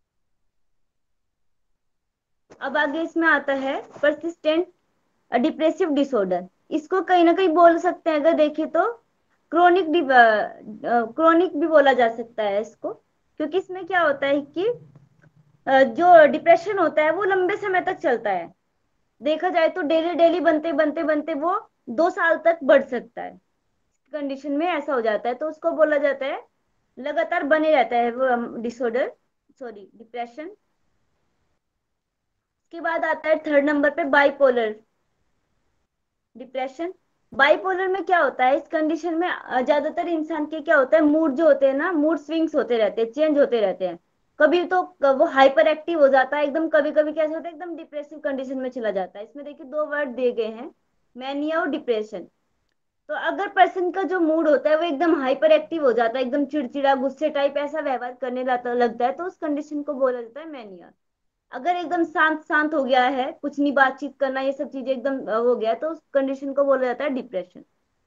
अब आगे इसमें आता है परसिस्टेंट डिप्रेसिव डिसऑर्डर। इसको कहीं ना कहीं बोल सकते हैं, अगर देखें तो क्रोनिक क्रोनिक भी बोला जा सकता है इसको, क्योंकि इसमें क्या होता है कि अ, जो डिप्रेशन होता है वो लंबे समय तक चलता है। देखा जाए तो डेली डेली बनते बनते बनते वो दो साल तक बढ़ सकता है। कंडीशन में ऐसा हो जाता है, तो उसको बोला जाता है लगातार बने रहता है वो डिसऑर्डर, सॉरी डिप्रेशन। उसके बाद आता है थर्ड नंबर पे बाइपोलर डिप्रेशन। बाइपोलर में क्या होता है, इस कंडीशन में अ, ज्यादातर इंसान के क्या होता है, मूड जो होते हैं ना, मूड स्विंग्स होते रहते हैं, चेंज होते रहते हैं। कभी तो क- वो हाइपर एक्टिव हो जाता है एकदम, कभी कभी कैसे होता है एकदम डिप्रेसिव कंडीशन में चला जाता है। इसमें देखिए दो वर्ड दिए गए हैं, मैनिया और डिप्रेशन। तो अगर पर्सन का जो मूड होता है वो एकदम हाइपर एक्टिव हो जाता है, एकदम चिड़चिड़ा गुस्से टाइप ऐसा व्यवहार करने लगता लगता है, तो उस कंडीशन को बोला जाता है मैनिया। अगर एकदम शांत शांत हो गया है, कुछ नहीं बातचीत करना, ये सब चीजें एकदम अ, हो गया है, तो उस कंडीशन को बोला जाता है डिप्रेशन।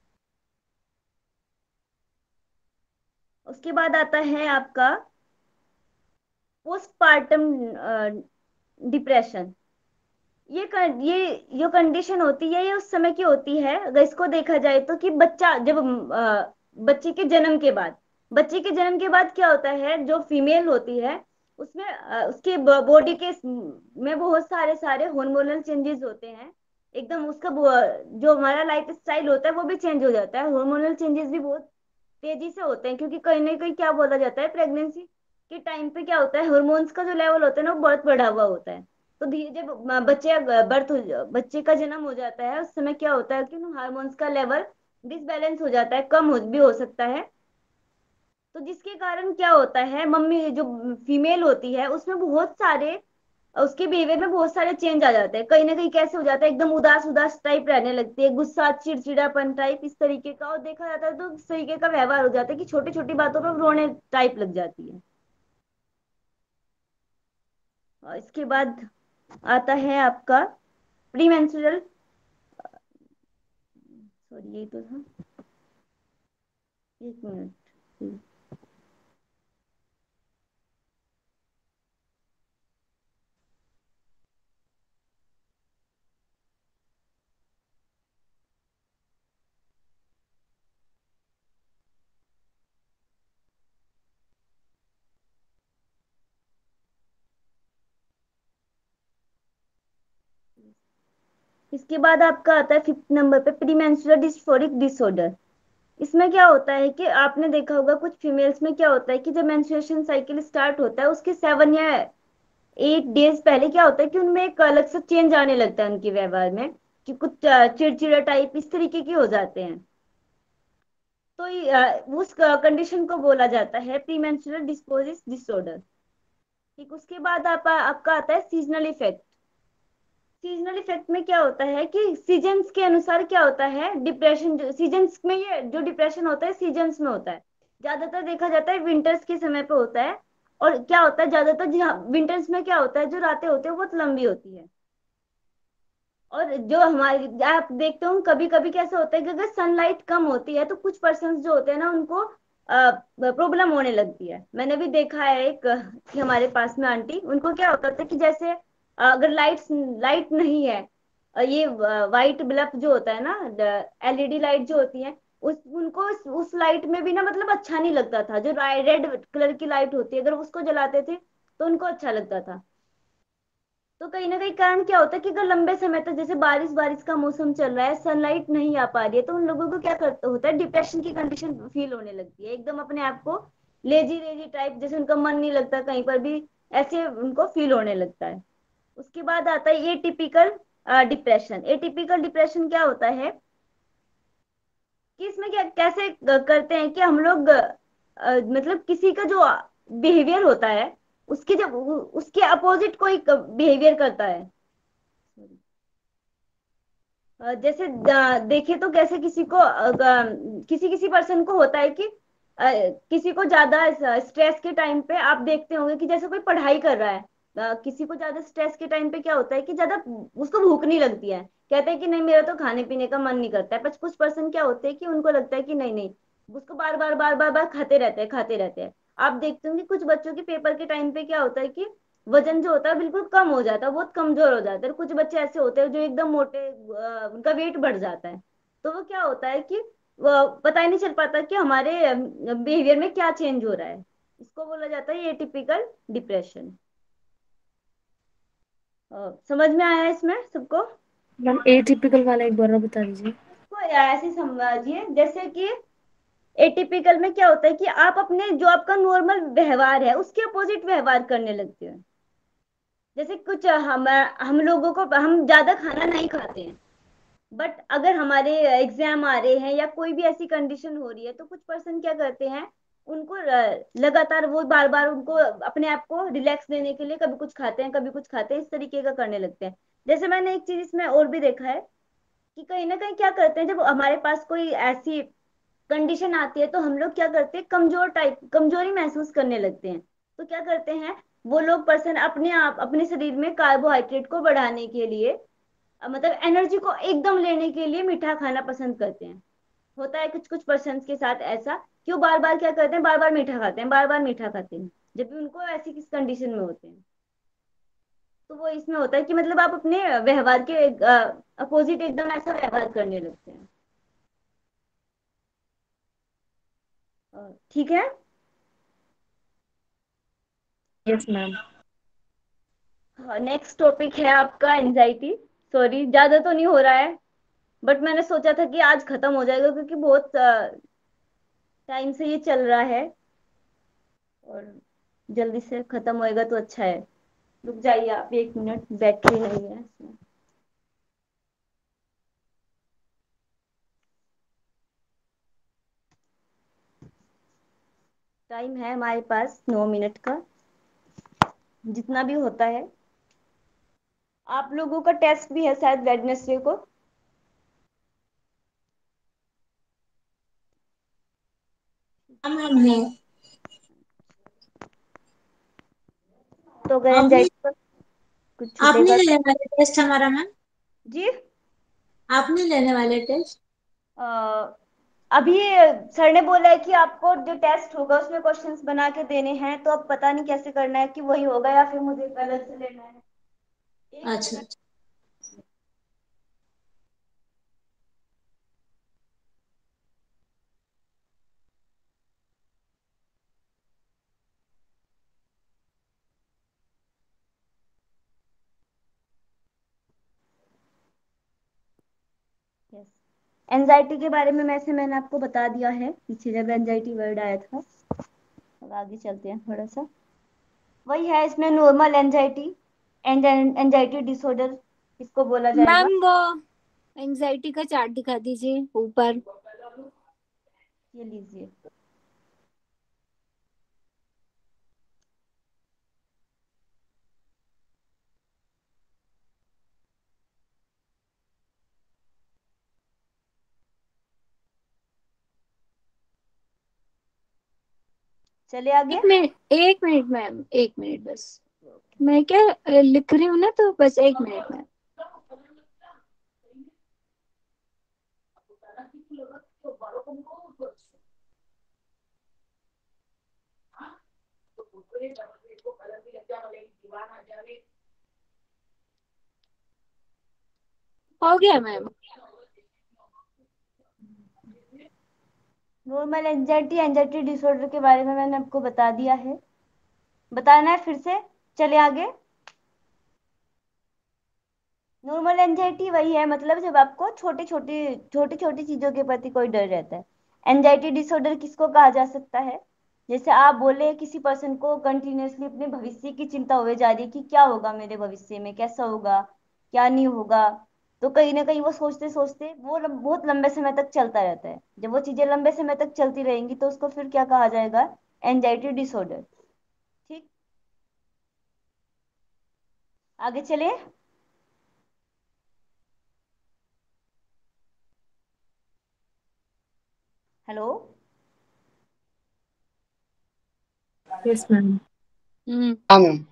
उसके बाद आता है आपका पोस्टपार्टम डिप्रेशन। ये कर, ये जो कंडीशन होती है ये उस समय की होती है, अगर इसको देखा जाए तो, कि बच्चा जब अ, बच्चे के जन्म के बाद, बच्चे के जन्म के बाद क्या होता है, जो फीमेल होती है उसमें अ, उसके बॉडी के में बहुत सारे सारे हार्मोनल चेंजेस होते हैं। एकदम उसका वो- जो हमारा लाइफ स्टाइल होता है वो भी चेंज हो जाता है, हार्मोनल चेंजेस भी बहुत तेजी से होते हैं, क्योंकि कहीं ना कहीं क्या बोला जाता है, प्रेगनेंसी के टाइम पे क्या होता है, हार्मोन्स का जो लेवल होता है ना वो बहुत बढ़ा हुआ होता है। तो धीरे जब अ, बच्चे बर्थ हो बच्चे का जन्म हो जाता है, उस समय क्या होता है कि हार्मोन्स का लेवल डिसबैलेंस हो जाता है, कम हो, भी हो सकता है। तो जिसके कारण क्या होता है, मम्मी जो फीमेल होती है उसमें बहुत सारे, उसके बिहेवियर में बहुत सारे चेंज आ जाते हैं। कहीं ना कहीं कैसे हो जाता है, एकदम उदास उदास टाइप रहने लगती है, गुस्सा चिड़चिड़ापन टाइप इस तरीके का, और देखा जाता है तो इस तरीके का व्यवहार हो जाता है कि छोटी छोटी बातों पर रोने टाइप लग जाती है। और इसके बाद आता है आपका प्री मेंस्ट्रुअल, सॉरी यही तो था, एक मिनट। इसके बाद आपका आता है फिफ्थ नंबर पे प्री मेंस्ट्रुअल डिस्फोरिक डिसऑर्डर। इसमें क्या होता है कि आपने देखा होगा कुछ फीमेल्स में क्या होता है कि जब मेंस्ट्रुएशन साइकिल स्टार्ट होता है उसके सेवन या एट डेज पहले क्या होता है कि उनमें एक अलग सा चेंज आने लगता है उनके व्यवहार में, कि कुछ अ, चिड़चिड़ा टाइप इस तरीके के हो जाते हैं। तो ये, अ, उस कंडीशन को बोला जाता है प्री मेंस्ट्रुअल डिस्पोजिस डिसऑर्डर। ठीक, उसके बाद आप, आपका आता है सीजनल इफेक्ट। सीजनल इफेक्ट में क्या होता है कि सीजन्स के अनुसार क्या होता है, डिप्रेशन जो सीजन्स में, ये जो डिप्रेशन होता है सीजन्स में होता है। ज्यादातर देखा जाता है विंटर्स के समय पे होता है। और क्या होता है ज्यादातर विंटर्स में क्या होता है, जो रातें होती है वो बहुत लंबी होती है। और जो हमारे आप देखते हो कभी कभी कैसा होता है कि अगर सनलाइट कम होती है तो कुछ पर्सन जो होते हैं ना उनको प्रॉब्लम होने लगती है। मैंने भी देखा है एक, अ, कि हमारे पास में आंटी, उनको क्या होता था कि जैसे अ, अगर लाइट लाइट नहीं है, अ, ये वाइट बल्ब जो होता है ना, एलईडी लाइट जो होती है, उस उनको उस, उस लाइट में भी ना मतलब अच्छा नहीं लगता था। जो रेड कलर की लाइट होती है अगर उसको जलाते थे तो उनको अच्छा लगता था। तो कहीं ना कहीं कारण क्या होता है कि अगर लंबे समय तक, जैसे बारिश बारिश का मौसम चल रहा है, सनलाइट नहीं आ पा रही है, तो उन लोगों को क्या करता होता है, डिप्रेशन की कंडीशन फील होने लगती है, एकदम अपने आप को लेजी लेजी टाइप, जैसे उनका मन नहीं लगता कहीं पर भी, ऐसे उनको फील होने लगता है। उसके बाद आता है atypical depression. Atypical depression क्या होता है कि इसमें क्या कैसे करते हैं कि हम लोग, अ, मतलब किसी का जो बिहेवियर होता है, उसके जब उसके अपोजिट कोई बिहेवियर करता है। अ, जैसे अ, देखे तो कैसे किसी को, अ, ग- किसी किसी पर्सन को होता है कि अ, किसी को ज्यादा स्ट्रेस के टाइम पे आप देखते होंगे कि जैसे कोई पढ़ाई कर रहा है, अ, किसी को ज्यादा स्ट्रेस के टाइम पे क्या होता है कि ज्यादा उसको भूख नहीं लगती है, कहते हैं कि नहीं मेरा तो खाने पीने का मन नहीं करता है। पर कुछ पर्सन क्या होते हैं कि उनको लगता है कि नहीं नहीं, उसको बार बार बार बार बार खाते रहते हैं खाते रहते हैं। आप देखते होंगे कुछ बच्चों के पेपर के टाइम पे क्या होता है कि वजन जो होता है बिल्कुल कम हो जाता है, बहुत कमजोर हो जाता है। कुछ बच्चे ऐसे होते हैं जो एकदम मोटे, अ, उनका वेट बढ़ जाता है। तो वो क्या होता है कि वो पता ही नहीं चल पाता कि हमारे बिहेवियर में क्या चेंज हो रहा है। इसको बोला जाता है ये टिपिकल डिप्रेशन। समझ में आया इसमें सबको? मैम एटिपिकल वाला एक बार और बता दीजिए। इसको ऐसे समझिए जैसे कि एटिपिकल में क्या होता है कि आप अपने जो आपका नॉर्मल व्यवहार है उसके अपोजिट व्यवहार करने लगते हैं। जैसे कुछ हम हम लोगों को, हम ज्यादा खाना नहीं खाते हैं, बट अगर हमारे एग्जाम आ रहे हैं या कोई भी ऐसी कंडीशन हो रही है तो कुछ पर्सन क्या करते हैं, उनको अ, लगातार वो बार बार उनको अपने आप को रिलैक्स देने के लिए कभी कुछ खाते हैं कभी कुछ खाते हैं, इस तरीके का करने लगते हैं। जैसे मैंने एक चीज इसमें और भी देखा है कि कहीं ना कहीं क्या करते हैं, जब हमारे पास कोई ऐसी कंडीशन आती है तो हम लोग क्या करते हैं, कमजोर टाइप कमजोरी महसूस करने लगते हैं। तो क्या करते हैं वो लोग पर्सन, अपने आप अपने शरीर में कार्बोहाइड्रेट को बढ़ाने के लिए, अ, मतलब एनर्जी को एकदम लेने के लिए मीठा खाना पसंद करते हैं। होता है कुछ कुछ पर्सन के साथ ऐसा, कि वो बार बार क्या करते हैं, बार बार मीठा खाते हैं बार बार मीठा खाते हैं, जब भी उनको ऐसी किस कंडीशन में होते हैं। तो वो इसमें होता है कि मतलब आप अपने व्यवहार के अपोजिट एकदम ऐसा व्यवहार करने लगते हैं। अ, ठीक है। Yes ma'am. नेक्स्ट टॉपिक है आपका एंजाइटी। सॉरी ज्यादा तो नहीं हो रहा है, बट मैंने सोचा था कि आज खत्म हो जाएगा क्योंकि बहुत टाइम से ये चल रहा है और जल्दी से खत्म होएगा तो अच्छा है। रुक जाइए आप एक मिनट, बैटरी नहीं है इसमें। टाइम है हमारे पास नौ मिनट का, जितना भी होता है। आप लोगों का टेस्ट भी है शायद वेडनेसडे को। हाँ मैम है। तो अगर आप नहीं एंजाइटी का कुछ आप नहीं छूटेगा लेने वाले टेस्ट हमारा मैम? जी। आप नहीं लेने वाले टेस्ट? अ, अभी सर ने बोला है कि आपको जो टेस्ट होगा उसमें क्वेश्चंस बना के देने हैं, तो अब पता नहीं कैसे करना है, कि वही होगा या फिर मुझे अलग से लेना है। एक अच्छा मिनट। अच्छा। यस, एंजाइटी के बारे में वैसे मैंने आपको बता दिया है पीछे जब एंजाइटी वर्ड आया था। अब आगे चलते हैं थोड़ा सा। वही है इसमें normal anxiety and anxiety disorder इसको बोला जाएगा। मैम वो एंजाइटी का चार्ट दिखा दीजिए ऊपर। ये लीजिए। चले आगे। एक मिनट एक मिनट मैम, एक मिनट बस। मैं क्या अ, लिख रही हूँ ना, तो बस एक मिनट मैम। हो गया ma'am. Normal anxiety anxiety disorder के बारे में मैंने आपको बता दिया है। बताना है फिर से? चले आगे। नॉर्मल एंजाइटी वही है, मतलब जब आपको छोटी छोटी छोटी छोटी चीजों के प्रति कोई डर रहता है। एंजाइटी डिसऑर्डर किसको कहा जा सकता है? जैसे आप बोले किसी पर्सन को कंटिन्यूअसली अपने भविष्य की चिंता हुए जा रही है कि क्या होगा मेरे भविष्य में, कैसा होगा, क्या नहीं होगा। तो कहीं ना कहीं वो सोचते सोचते वो लम, बहुत लंबे समय तक चलता रहता है। जब वो चीजें लंबे समय तक चलती रहेंगी तो उसको फिर क्या कहा जाएगा? Anxiety disorder. ठीक, आगे चले। हेलो। Yes ma'am. हम्म। हाँ मैम।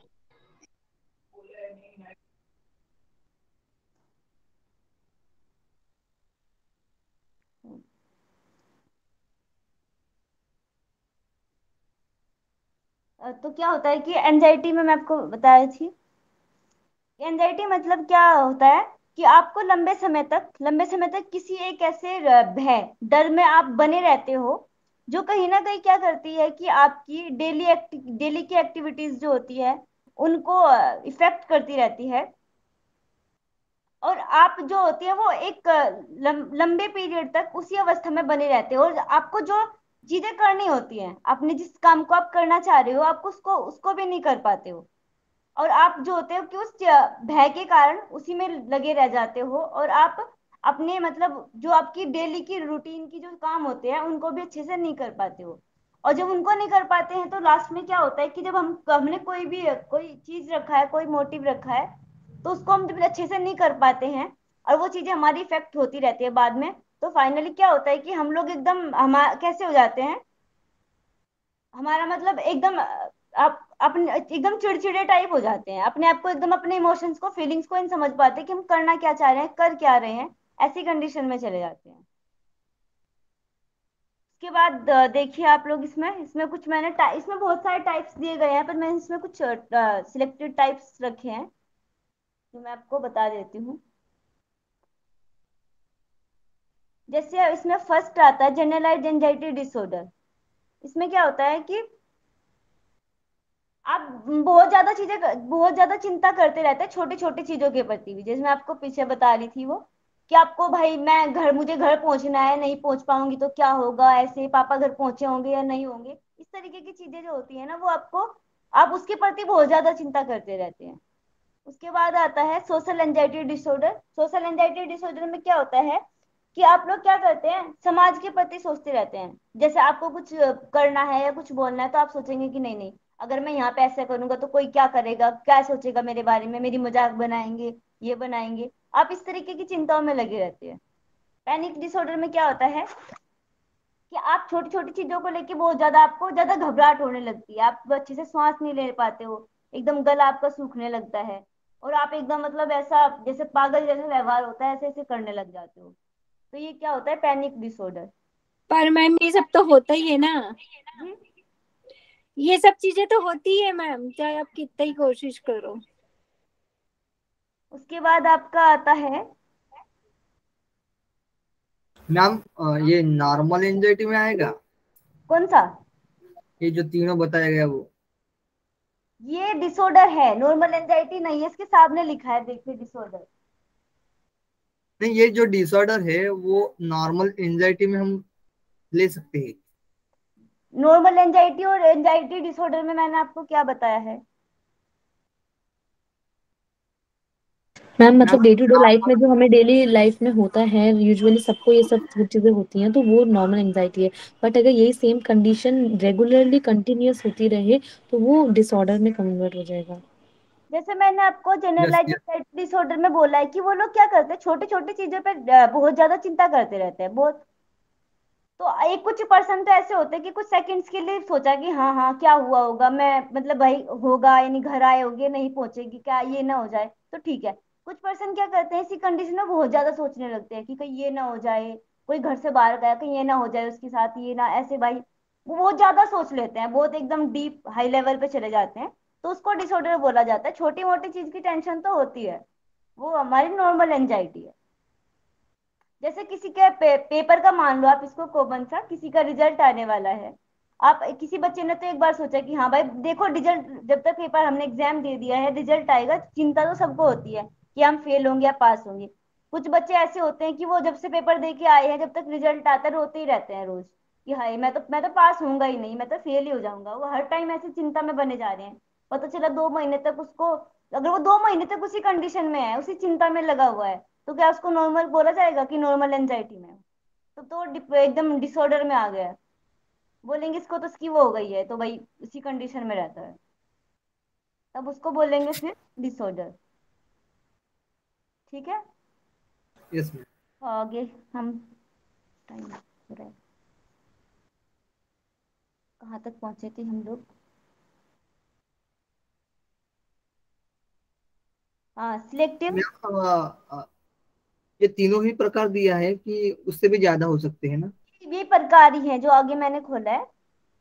अ, तो क्या होता है कि एंजाइटी में मैं आपको बताई थी, एंजाइटी मतलब क्या होता है कि आपको लंबे समय तक लंबे समय तक किसी एक ऐसे अ, भय डर में आप बने रहते हो, जो कहीं ना कहीं क्या करती है कि आपकी डेली डेली की एक्टिविटीज जो होती है उनको इफेक्ट करती रहती है। और आप जो होती है वो एक अ, लम, लंबे पीरियड तक उसी अवस्था में बने रहते हो, और आपको जो चीजें करनी होती हैं, अपने जिस काम को आप करना चाह रहे हो, आप उसको उसको भी नहीं कर पाते हो। और आप जो होते हो कि उस च- भय के कारण उसी में लगे रह जाते हो, और आप अपने मतलब जो आपकी डेली की रूटीन की जो काम होते हैं उनको भी अच्छे से नहीं कर पाते हो। और जब उनको नहीं कर पाते हैं तो लास्ट में क्या होता है कि जब हम हमने कोई भी कोई चीज रखा है, कोई मोटिव रखा है, तो उसको हम जब अच्छे से नहीं कर पाते हैं और वो चीजें हमारी इफेक्ट होती रहती है बाद में, तो फाइनली क्या होता है कि हम लोग एकदम हम कैसे हो जाते हैं, हमारा मतलब एकदम अ, आप अपने एकदम चिड़चिड़े टाइप हो जाते हैं, अपने आप को एकदम अपने इमोशंस को फीलिंग्स को नहीं समझ पाते कि हम करना क्या चाह रहे हैं, कर क्या रहे हैं। ऐसी कंडीशन में चले जाते हैं। उसके बाद अ, देखिए आप लोग इसमें इसमें कुछ मैंने टाइ- इसमें बहुत सारे टाइप्स दिए गए हैं, पर मैंने इसमें कुछ सिलेक्टेड टाइप्स रखे हैं जो मैं आपको बता देती हूँ। जैसे इसमें फर्स्ट आता है जनरलाइज्ड एंजाइटी डिसऑर्डर। इसमें क्या होता है कि आप बहुत ज्यादा चीजें बहुत ज्यादा चिंता करते रहते हैं छोटी छोटी चीजों के प्रति भी, जैसे मैं आपको पीछे बता रही थी वो, कि आपको भाई मैं घर मुझे घर पहुंचना है, नहीं पहुंच पाऊंगी तो क्या होगा, ऐसे पापा घर पहुंचे होंगे या नहीं होंगे, इस तरीके की चीजें जो होती है ना वो आपको आप उसके प्रति बहुत ज्यादा चिंता करते रहते हैं। उसके बाद आता है social anxiety disorder. Social anxiety disorder में क्या होता है कि आप लोग क्या करते हैं, समाज के प्रति सोचते रहते हैं। जैसे आपको कुछ करना है या कुछ बोलना है तो आप सोचेंगे कि नहीं नहीं, अगर मैं यहाँ पे ऐसा करूंगा तो कोई क्या करेगा, क्या सोचेगा मेरे बारे में, मेरी मजाक बनाएंगे, ये बनाएंगे। आप इस तरीके की चिंताओं में लगे रहते हैं। पैनिक डिसऑर्डर में क्या होता है कि आप छोटी छोटी चीजों को लेके बहुत ज्यादा, आपको ज्यादा घबराहट होने लगती है, आप अच्छे से सांस नहीं ले पाते हो, एकदम गला आपका सूखने लगता है, और आप एकदम मतलब ऐसा जैसे पागल जैसा व्यवहार होता है ऐसे ऐसे करने लग जाते हो। तो ये क्या होता है, पैनिक डिसऑर्डर। पर मैम ये सब तो होता ही है ना, जी। ये सब चीजें तो होती है मैम, चाहे आप कितना ही कोशिश करो। उसके बाद आपका आता है, मैम अ, ये नॉर्मल एंजाइटी में आएगा? कौन सा? ये जो तीनों बताया गया वो? ये डिसऑर्डर है, नॉर्मल एंजाइटी नहीं है, इसके सामने लिखा है देखिए डिसऑर्डर। नहीं, ये जो डिसऑर्डर है वो नॉर्मल एंजाइटी में हम ले सकते हैं? नॉर्मल एंजाइटी और एंजाइटी डिसऑर्डर में मैंने आपको क्या बताया है? मैम मैम मतलब डे टू डे लाइफ में जो हमें डेली लाइफ में होता है, यूजुअली सबको ये सब चीजें होती हैं, तो वो नॉर्मल एंजाइटी है। बट अगर यही सेम कंडीशन रेगुलरली कंटिन्यूअस होती रहे तो वो डिसऑर्डर में कन्वर्ट हो जाएगा। जैसे मैंने आपको yes generalize yes. Anxiety disorder में बोला है कि वो लोग क्या करते हैं, छोटी छोटी चीजों पे अ, बहुत ज्यादा चिंता करते रहते हैं बहुत। तो एक कुछ पर्सन तो ऐसे होते हैं कि कुछ सेकंड्स के लिए सोचा कि हाँ हाँ क्या हुआ होगा, मैं मतलब भाई होगा यानी घर आए होंगे नहीं पहुंचेगी, क्या ये ना हो जाए तो ठीक है। कुछ पर्सन क्या करते हैं इसी कंडीशन में बहुत ज्यादा सोचने लगते हैं कि कहीं ये ना हो जाए, कोई घर से बाहर गया कहीं ये ना हो जाए उसके साथ, ये ना ऐसे भाई, वो बहुत ज्यादा सोच लेते हैं, बहुत एकदम डीप हाई लेवल पे चले जाते हैं। तो उसको डिसऑर्डर बोला जाता है। छोटी मोटी चीज की टेंशन तो होती है, वो हमारी नॉर्मल एंजाइटी है। जैसे किसी के पे, पेपर का मान लो आप इसको कॉमन सा, किसी का रिजल्ट आने वाला है, आप किसी बच्चे ने तो एक बार सोचा कि हाँ भाई देखो रिजल्ट, जब तक पेपर हमने एग्जाम दे दिया है रिजल्ट आएगा, चिंता तो सबको होती है कि हम फेल होंगे या पास होंगे। कुछ बच्चे ऐसे होते हैं कि वो जब से पेपर दे के आए हैं जब तक रिजल्ट आता है रोते ही रहते हैं रोज कि हाय मैं तो मैं तो पास होऊंगा ही नहीं, मैं तो फेल ही हो जाऊंगा। वो हर टाइम ऐसी चिंता में बने जा रहे हैं। पता चला दो महीने तक उसको, अगर वो दो महीने तक उसी कंडीशन में है, उसी चिंता में लगा हुआ है, तो क्या उसको नॉर्मल बोला जाएगा कि नॉर्मल एंजाइटी में है? तो तो डिप- एकदम डिसऑर्डर में आ गया है। बोलेंगे इसको तो इसकी वो हो गई है तो भाई उसी कंडीशन में रहता है, तब उसको बोलेंगे फिर डिसऑर्डर। ठीक है। Yes ma'am. आगे हम टाइम हो रहा है, कहाँ तक पहुंचे थे हम लोग? हाँ, सिलेक्टिव। मैम अ, अ, ये तीनों ही प्रकार दिया है कि उससे भी ज्यादा हो सकते हैं ना? ये प्रकार ही है जो आगे मैंने खोला है।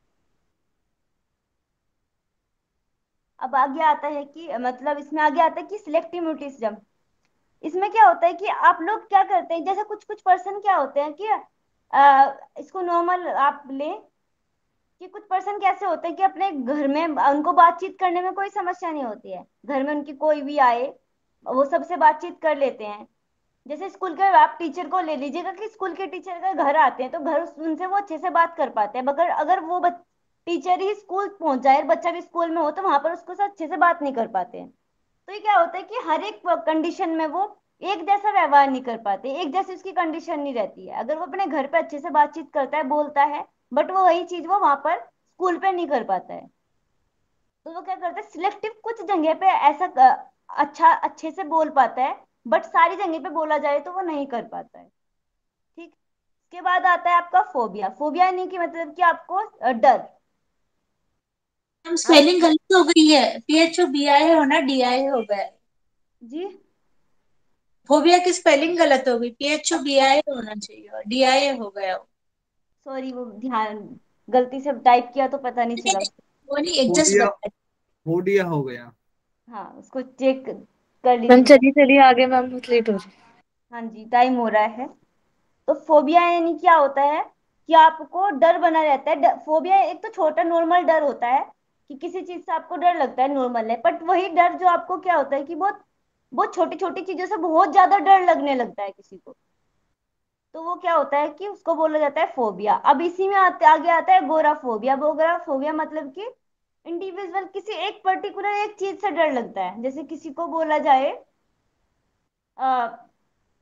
अब आगे आता है कि मतलब इसमें आगे आता है कि सिलेक्टिव म्यूटिज्म। इसमें क्या होता है कि आप लोग क्या करते हैं, जैसे कुछ कुछ पर्सन क्या होते हैं कि आ, इसको नॉर्मल आप ले कि कुछ पर्सन कैसे होते हैं कि अपने घर में उनको बातचीत करने में कोई समस्या नहीं होती है, घर में उनकी कोई भी आए वो सबसे बातचीत कर लेते हैं। जैसे स्कूल के आप टीचर को ले लीजिएगा कि स्कूल के टीचर अगर घर आते हैं तो घर उनसे वो अच्छे से बात कर पाते हैं, मगर अगर वो टीचर ही स्कूल पहुंच जाए और बच्चा भी स्कूल में हो तो वहां पर उसको साथ अच्छे से बात नहीं कर पाते हैं। तो ये क्या होता है कि हर एक कंडीशन में वो एक जैसा व्यवहार नहीं कर पाते, एक जैसी उसकी कंडीशन नहीं रहती है। अगर वो अपने घर पे अच्छे से बातचीत करता है बोलता है, बट वो वही चीज वो वहां पर स्कूल पे नहीं कर पाता है। तो वो क्या करता है सिलेक्टिव, कुछ जगह पे ऐसा क- अच्छा अच्छे से बोल पाता है, बट सारी जगह पे बोला जाए तो वो नहीं कर पाता है। ठीक। इसके बाद आता है आपका फोबिया। फोबिया यानी कि मतलब कि आपको अ, डर। हम आप स्पेलिंग गलत हो गई है, P H O B I होना डी आई हो गया है। जी, फोबिया की स्पेलिंग गलत हो गई, P H O B I होना चाहिए और डी आई हो गया। सॉरी वो ध्यान गलती से टाइप किया तो पता नहीं चला। वो नहीं एडजस्ट फोबिया, बताया। फोबिया हो गया। हाँ उसको चेक कर मैम लीजिए। चलिए चलिए आगे, मैम बहुत लेट हो रही हाँ जी टाइम हो रहा है। तो फोबिया यानी क्या होता है कि आपको डर बना रहता है। डर, फोबिया एक तो छोटा नॉर्मल डर होता है कि किसी चीज से आपको डर लगता है, नॉर्मल है, बट वही डर जो आपको क्या होता है कि बहुत बहुत छोटी छोटी चीजों से बहुत ज्यादा डर लगने लगता है किसी को, तो वो क्या होता है कि उसको बोला जाता है फोबिया। अब इसी में आते आगे आता है गोराफोबिया। गोराफोबिया मतलब कि इंडिविजुअल किसी एक पर्टिकुलर एक चीज से डर लगता है। जैसे किसी को बोला जाए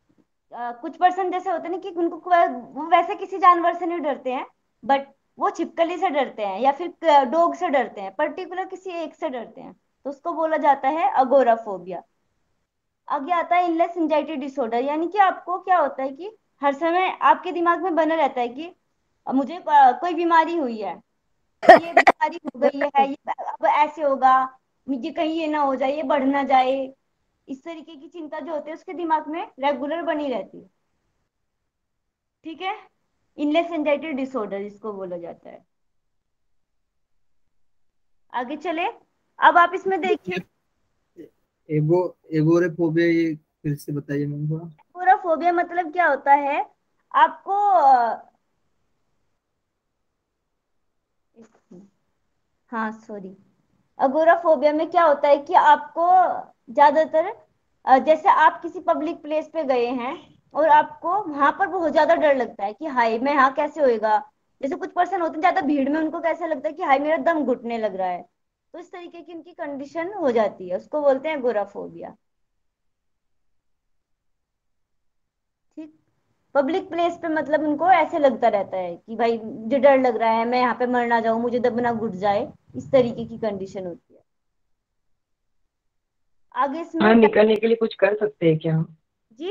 अ, कुछ पर्सन जैसे होते हैं ना कि उनको कोई- वो वैसे किसी जानवर से नहीं डरते हैं, बट वो छिपकली से डरते हैं या फिर डॉग से डरते हैं, पर्टिकुलर किसी एक से डरते हैं, तो उसको बोला जाता है अगोराफोबिया। आगे आता है इनलेस एंजाइटी डिसऑर्डर, यानी कि आपको क्या होता है कि हर समय आपके दिमाग में बना रहता है कि अब मुझे अ, कोई बीमारी हुई है, ये बीमारी हो गई है, ये अब ऐसे होगा, मुझे कहीं ये ना हो जाए, ये बढ़ ना जाए। इस तरीके की चिंता जो होती है उसके दिमाग में रेगुलर बनी रहती है। ठीक है, इनलेस एंजाइटी डिसऑर्डर इसको बोला जाता है। आगे चले, अब आप इसमें देखिए। एगो एगोरेफोबिया, ये फिर से बताइए मैम थोड़ा। पूरा फोबिया मतलब क्या होता है, आपको अ, हाँ सॉरी, अगोराफोबिया में क्या होता है कि आपको ज्यादातर अ, जैसे आप किसी पब्लिक प्लेस पे गए हैं और आपको वहां पर बहुत ज्यादा डर लगता है कि हाय मैं यहाँ कैसे होएगा। जैसे कुछ पर्सन होते हैं ज्यादा भीड़ में, उनको कैसा लगता है कि हाय मेरा दम घुटने लग रहा है, तो इस तरीके की उनकी कंडीशन हो जाती है, उसको बोलते हैं अगोराफोबिया। ठीक, पब्लिक प्लेस पे मतलब उनको ऐसे लगता रहता है कि भाई मुझे डर लग रहा है, मैं यहाँ पे मर ना जाऊं, मुझे दम ना घुट जाए, इस तरीके की कंडीशन होती है। आगे हाँ, इसमें क्या, निकलने के लिए कुछ कर सकते हैं क्या हम? जी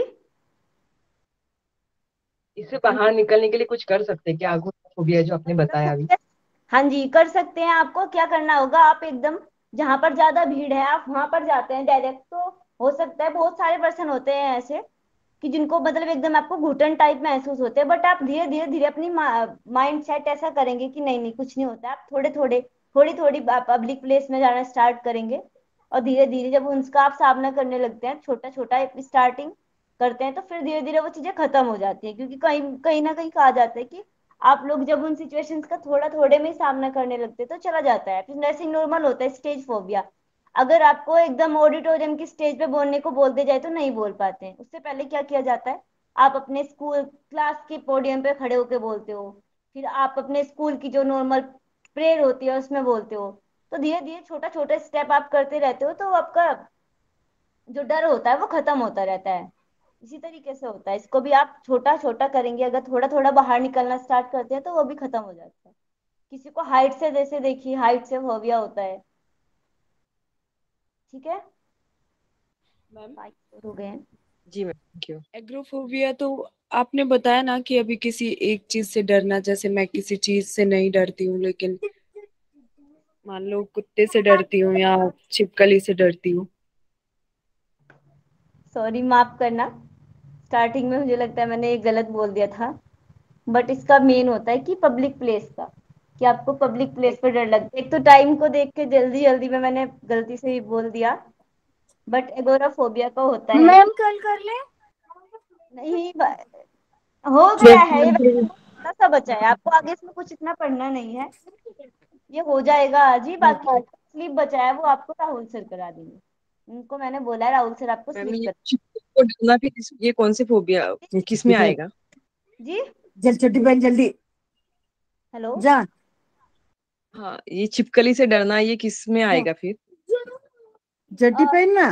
इससे बाहर निकलने के लिए कुछ कर सकते हैं क्या? आगोराफोबिया जो आपने बताया अभी। हाँ जी कर सकते हैं। आपको क्या करना होगा, आप एकदम जहां पर ज्यादा भीड़ है आप वहां पर जाते हैं डायरेक्ट, तो हो सकता है बहुत सारे पर्सन होते हैं ऐसे कि जिनको मतलब एकदम आपको घुटन टाइप महसूस होते हैं, बट आप धीरे धीरे धीरे अपनी माइंड सेट ऐसा करेंगे कि नहीं नहीं कुछ नहीं होता है। आप थोड़े थोड़े थोड़ी थोड़ी पब्लिक प्लेस में जाना स्टार्ट करेंगे, और धीरे धीरे जब उनका आप सामना करने लगते हैं, छोटा छोटा स्टार्टिंग करते हैं, तो फिर धीरे धीरे वो चीजें खत्म हो जाती है। क्योंकि कहीं कहीं ना कहीं कहा जाता है कि आप लोग जब उन सिचुएशंस का थोड़ा थोड़े में ही सामना करने लगते हैं तो चला जाता है, फिर नर्सिंग नॉर्मल होता है। स्टेज फोबिया, अगर आपको एकदम ऑडिटोरियम की स्टेज पे बोलने को बोल दिया जाए तो नहीं बोल पाते हैं, उससे पहले क्या किया जाता है, आप अपने स्कूल क्लास के पोडियम पे खड़े होके बोलते हो, फिर आप अपने स्कूल की जो नॉर्मल प्रेयर होती है उसमें बोलते हो। तो धीरे धीरे छोटा छोटा स्टेप आप करते रहते हो, तो आपका जो डर होता है वो खत्म होता रहता है। इसी तरीके से होता है, इसको भी आप छोटा छोटा करेंगे, अगर थोड़ा थोड़ा बाहर निकलना स्टार्ट करते हैं तो वो भी खत्म हो जाता है। किसी को हाइट से, जैसे देखिए हाइट से फोबिया होता है। ठीक है, मैम। फाइव हो गए हैं। जी मैम, थैंक यू। एग्रोफोबिया तो आपने बताया ना कि अभी किसी एक चीज से डरना, जैसे मैं किसी चीज से नहीं डरती हूँ, लेकिन मान लो कुत्ते से डरती हूँ या छिपकली से डरती हूँ। सॉरी माफ करना, स्टार्टिंग में मुझे लगता है मैंने एक गलत बोल दिया था, बट इसका मेन होता है कि पब्लिक प्लेस का, कि आपको पब्लिक प्लेस पर डर लगता है। एक तो टाइम को देख के जल्दी जल्दी में मैंने गलती से ही बोल दिया, बट एगोराफोबिया का होता है मैम कल कर ले। नहीं ब- हो गया है ये, थोड़ा सा बचा है, आपको आगे इसमें कुछ इतना पढ़ना नहीं है, ये हो जाएगा आज ही। बाकी स्लीप बचा है वो आपको राहुल सर करा देंगे, उनको मैंने बोला है राहुल सर आपको मैम, स्लीप ये कर। को डरना भी किस- ये कौन सी फोबिया, किस में आएगा? जी जल चड्डी पहन जल्दी हेलो, जा। हाँ, ये छिपकली से डरना ये किस में आएगा फिर? चड्डी अ, पहनना।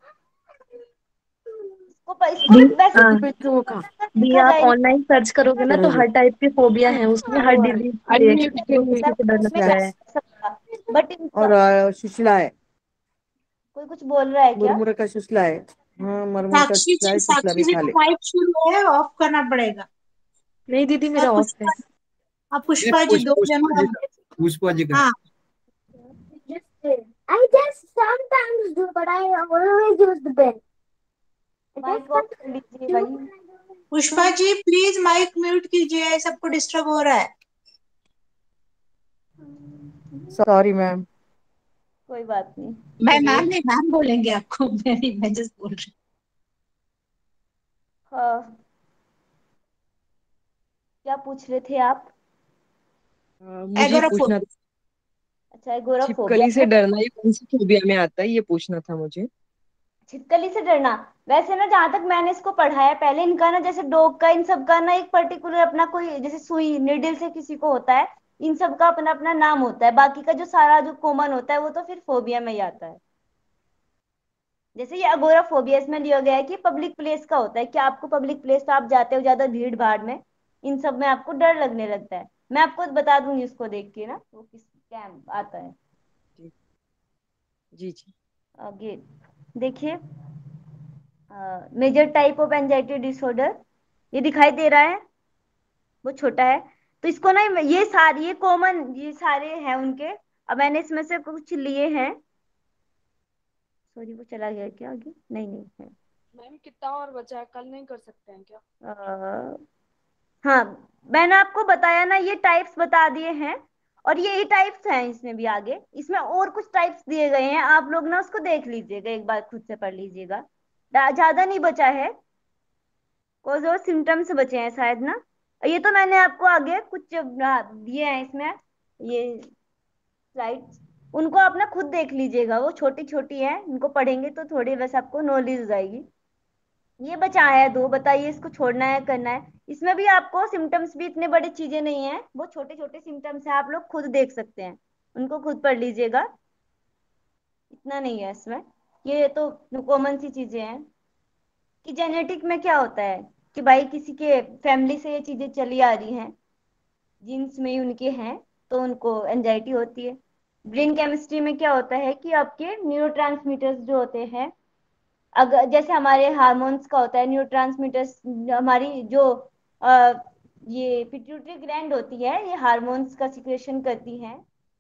इसको प- इसको दी भी वैसे हाँ चड्डी तो पहन के वो खा अगर दी देखा आप जाए ऑनलाइन सर्च करोगे ना तो करोगे। हर टाइप के फोबिया है, उसमें हर ना, डिजीज के अनम्यूट रिएक्शन कर को लो। किसी से डर उसमें लगता क्या है। कर सकता, बट इनका और अ, सुसला है, कोई कुछ बोल रहा है क्या। मुरमुरे का सुसला है। हाँ, मुरमुरे का साक्षी सुसला है, सुसला साक्षी भी जी खा का ले। माइक शुरू है, ऑफ करना पड़ेगा। नहीं दीदी और मेरा ऑफ है। पुष्पा, और ये पुष्पा जी पुष्प दो पुष्पा जन। जी का पुष्पा जी का है। हाँ, I just sometimes do, but I always use the pen. Mic off कर लीजिए भाई। Pushpa ji please mic mute कीजिए, सबको डिस्टर्ब हो रहा है। Sorry ma'am. कोई बात नहीं, मैं चलिए। मैम नहीं, मैम बोलेंगे आपको। मैं नहीं, मैं जस्ट बोल रही हाँ, क्या पूछ रहे थे आप। अ, हूँ। मुझे ये पूछना था, एगोराफोबिया। अच्छा एगोराफोबिया छिपकली से वो, डरना ये कौन सी फोबिया में आता है, ये पूछना था मुझे। छिपकली से डरना, वैसे ना जहां तक मैंने इसको पढ़ा है पहले, इनका ना जैसे डॉग का इन सब का ना एक पर्टिकुलर अपना कोई जैसे सुई निडल से किसी को होता है, इन सब का अपना अपना नाम होता है। बाकी का जो सारा जो कॉमन होता है वो तो फिर फोबिया में ही आता है। जैसे ये अगोराफोबिया, इसमें लिया गया है कि पब्लिक प्लेस का होता है कि आपको पब्लिक प्लेस तो आप जाते हो ज्यादा भीड़ भाड़ में, इन सब में आपको डर लगने लगता है। मैं आपको बता दूंगी इसको देख के ना वो किस क्या आता है। जी जी जी। आगे देखिए, major type of anxiety disorder, ये दिखाई दे रहा है, वो छोटा है। तो इसको ना, ये सारी ये कॉमन ये सारे हैं उनके। अब मैंने इसमें से कुछ लिए हैं। सॉरी, वो चला गया क्या आगे? नहीं नहीं है। मैम कितना और बचा है, कल नहीं कर सकते हैं क्या? अ, हाँ, मैंने आपको बताया ना, ये टाइप्स बता दिए हैं, और ये ही टाइप्स हैं इसमें भी। आगे इसमें और कुछ टाइप्स दिए गए हैं, आप लोग ना उसको देख लीजिएगा, एक बार खुद से पढ़ लीजिएगा। ज्यादा नहीं बचा है, कोई और सिम्टम्स बचे हैं शायद ना। ये तो मैंने आपको आगे कुछ दिए हैं इसमें, ये स्लाइड्स, उनको आप ना खुद देख लीजिएगा, वो छोटी छोटी है, इनको पढ़ेंगे तो थोड़ी बस आपको नॉलेज हो जाएगी। ये बचा है दो, बताइए इसको छोड़ना है करना है? इसमें भी आपको सिम्टम्स भी इतने बड़ी चीजें नहीं है, वो छोटे छोटे सिम्टम्स हैं, आप लोग खुद देख सकते हैं, उनको खुद पढ़ लीजिएगा, इतना नहीं है इसमें। ये तो कॉमन सी चीजें हैं कि जेनेटिक में क्या होता है कि भाई किसी के फैमिली से ये चीजें चली आ रही हैं, जीन्स में ही उनके हैं, तो उनको एंजाइटी होती है। ब्रेन केमिस्ट्री में क्या होता है कि आपके न्यूरोट्रांसमीटर्स जो होते हैं, अगर जैसे हमारे हार्मोन्स का होता है न्यूरोट्रांसमीटर्स, हमारी जो आ, ये पिट्यूटरी ग्लैंड होती है, ये हार्मोन्स का सिक्रेशन करती है।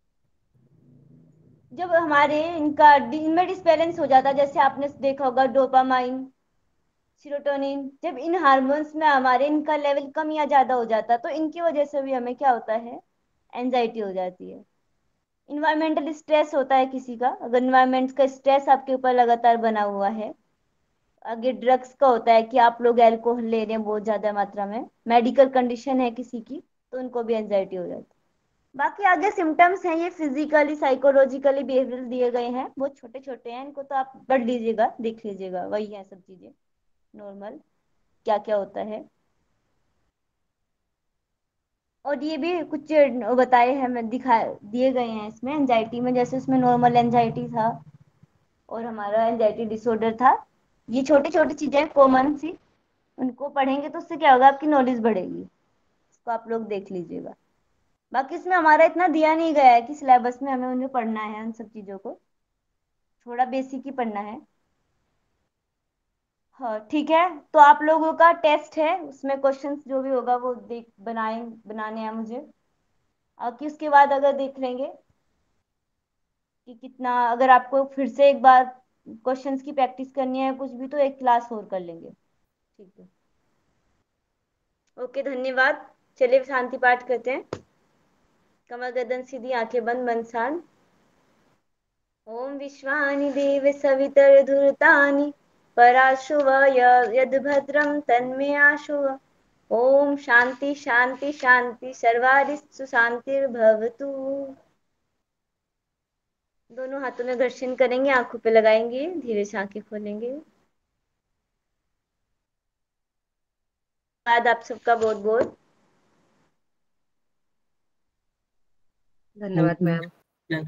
जब हमारे इनका इनमें डिसबैलेंस हो जाता है, जैसे आपने देखा होगा डोपामाइन, सीरोटोनिन, जब इन हार्मोन्स में हमारे इनका लेवल कम या ज्यादा हो जाता है, तो इनकी वजह से भी हमें क्या होता है, एंजाइटी हो जाती है। इन्वायरमेंटल स्ट्रेस होता है किसी का, अगर इन्वायरमेंट का स्ट्रेस आपके ऊपर लगातार बना हुआ है। आगे ड्रग्स का होता है कि आप लोग अल्कोहल ले रहे हैं बहुत ज्यादा मात्रा में, मेडिकल कंडीशन है किसी की, तो उनको भी एंजाइटी हो जाती है। बाकी आगे सिम्टम्स हैं, ये फिजिकली साइकोलॉजिकली बिहेवियरल दिए गए हैं, बहुत छोटे छोटे हैं, इनको तो आप पढ़ लीजिएगा, देख लीजिएगा, वही है सब चीजें नॉर्मल, क्या क्या होता है। और ये भी कुछ बताए हैं, मैं दिखा दिए गए हैं इसमें एंजाइटी में, जैसे उसमें नॉर्मल एंजाइटी था और हमारा एंजाइटी डिसऑर्डर था। ये छोटी छोटी चीजें कॉमन सी, उनको पढ़ेंगे तो उससे क्या होगा, आपकी नॉलेज बढ़ेगी, इसको आप लोग देख लीजिएगा। बाकी इसमें हमारा इतना दिया नहीं गया है कि सिलेबस में हमें उन्हें पढ़ना है, उन सब चीजों को थोड़ा बेसिक ही पढ़ना है। हाँ ठीक है, तो आप लोगों का टेस्ट है, उसमें क्वेश्चंस जो भी होगा वो देख बनाए बनाने हैं मुझे, कि उसके बाद अगर देख लेंगे कि कितना, अगर आपको फिर से एक बार क्वेश्चंस की प्रैक्टिस करनी है कुछ भी, तो एक क्लास और कर लेंगे। ठीक है, ओके, धन्यवाद। चलिए शांति पाठ करते हैं। कमर गर्दन सीधी, आंखें बंद, मन शांत। ओम विश्वानि देव सवितर्धुतानि पराशुव यद्भद्रं तन्मे आशुव। ओम शांति शांति शांति, सर्वारिषु शांतिर्भवतु। दोनों हाथों में घर्षण करेंगे, आंखों पे लगाएंगे, धीरे से आंखें खोलेंगे। बाद आप सबका बहुत बहुत धन्यवाद मैम।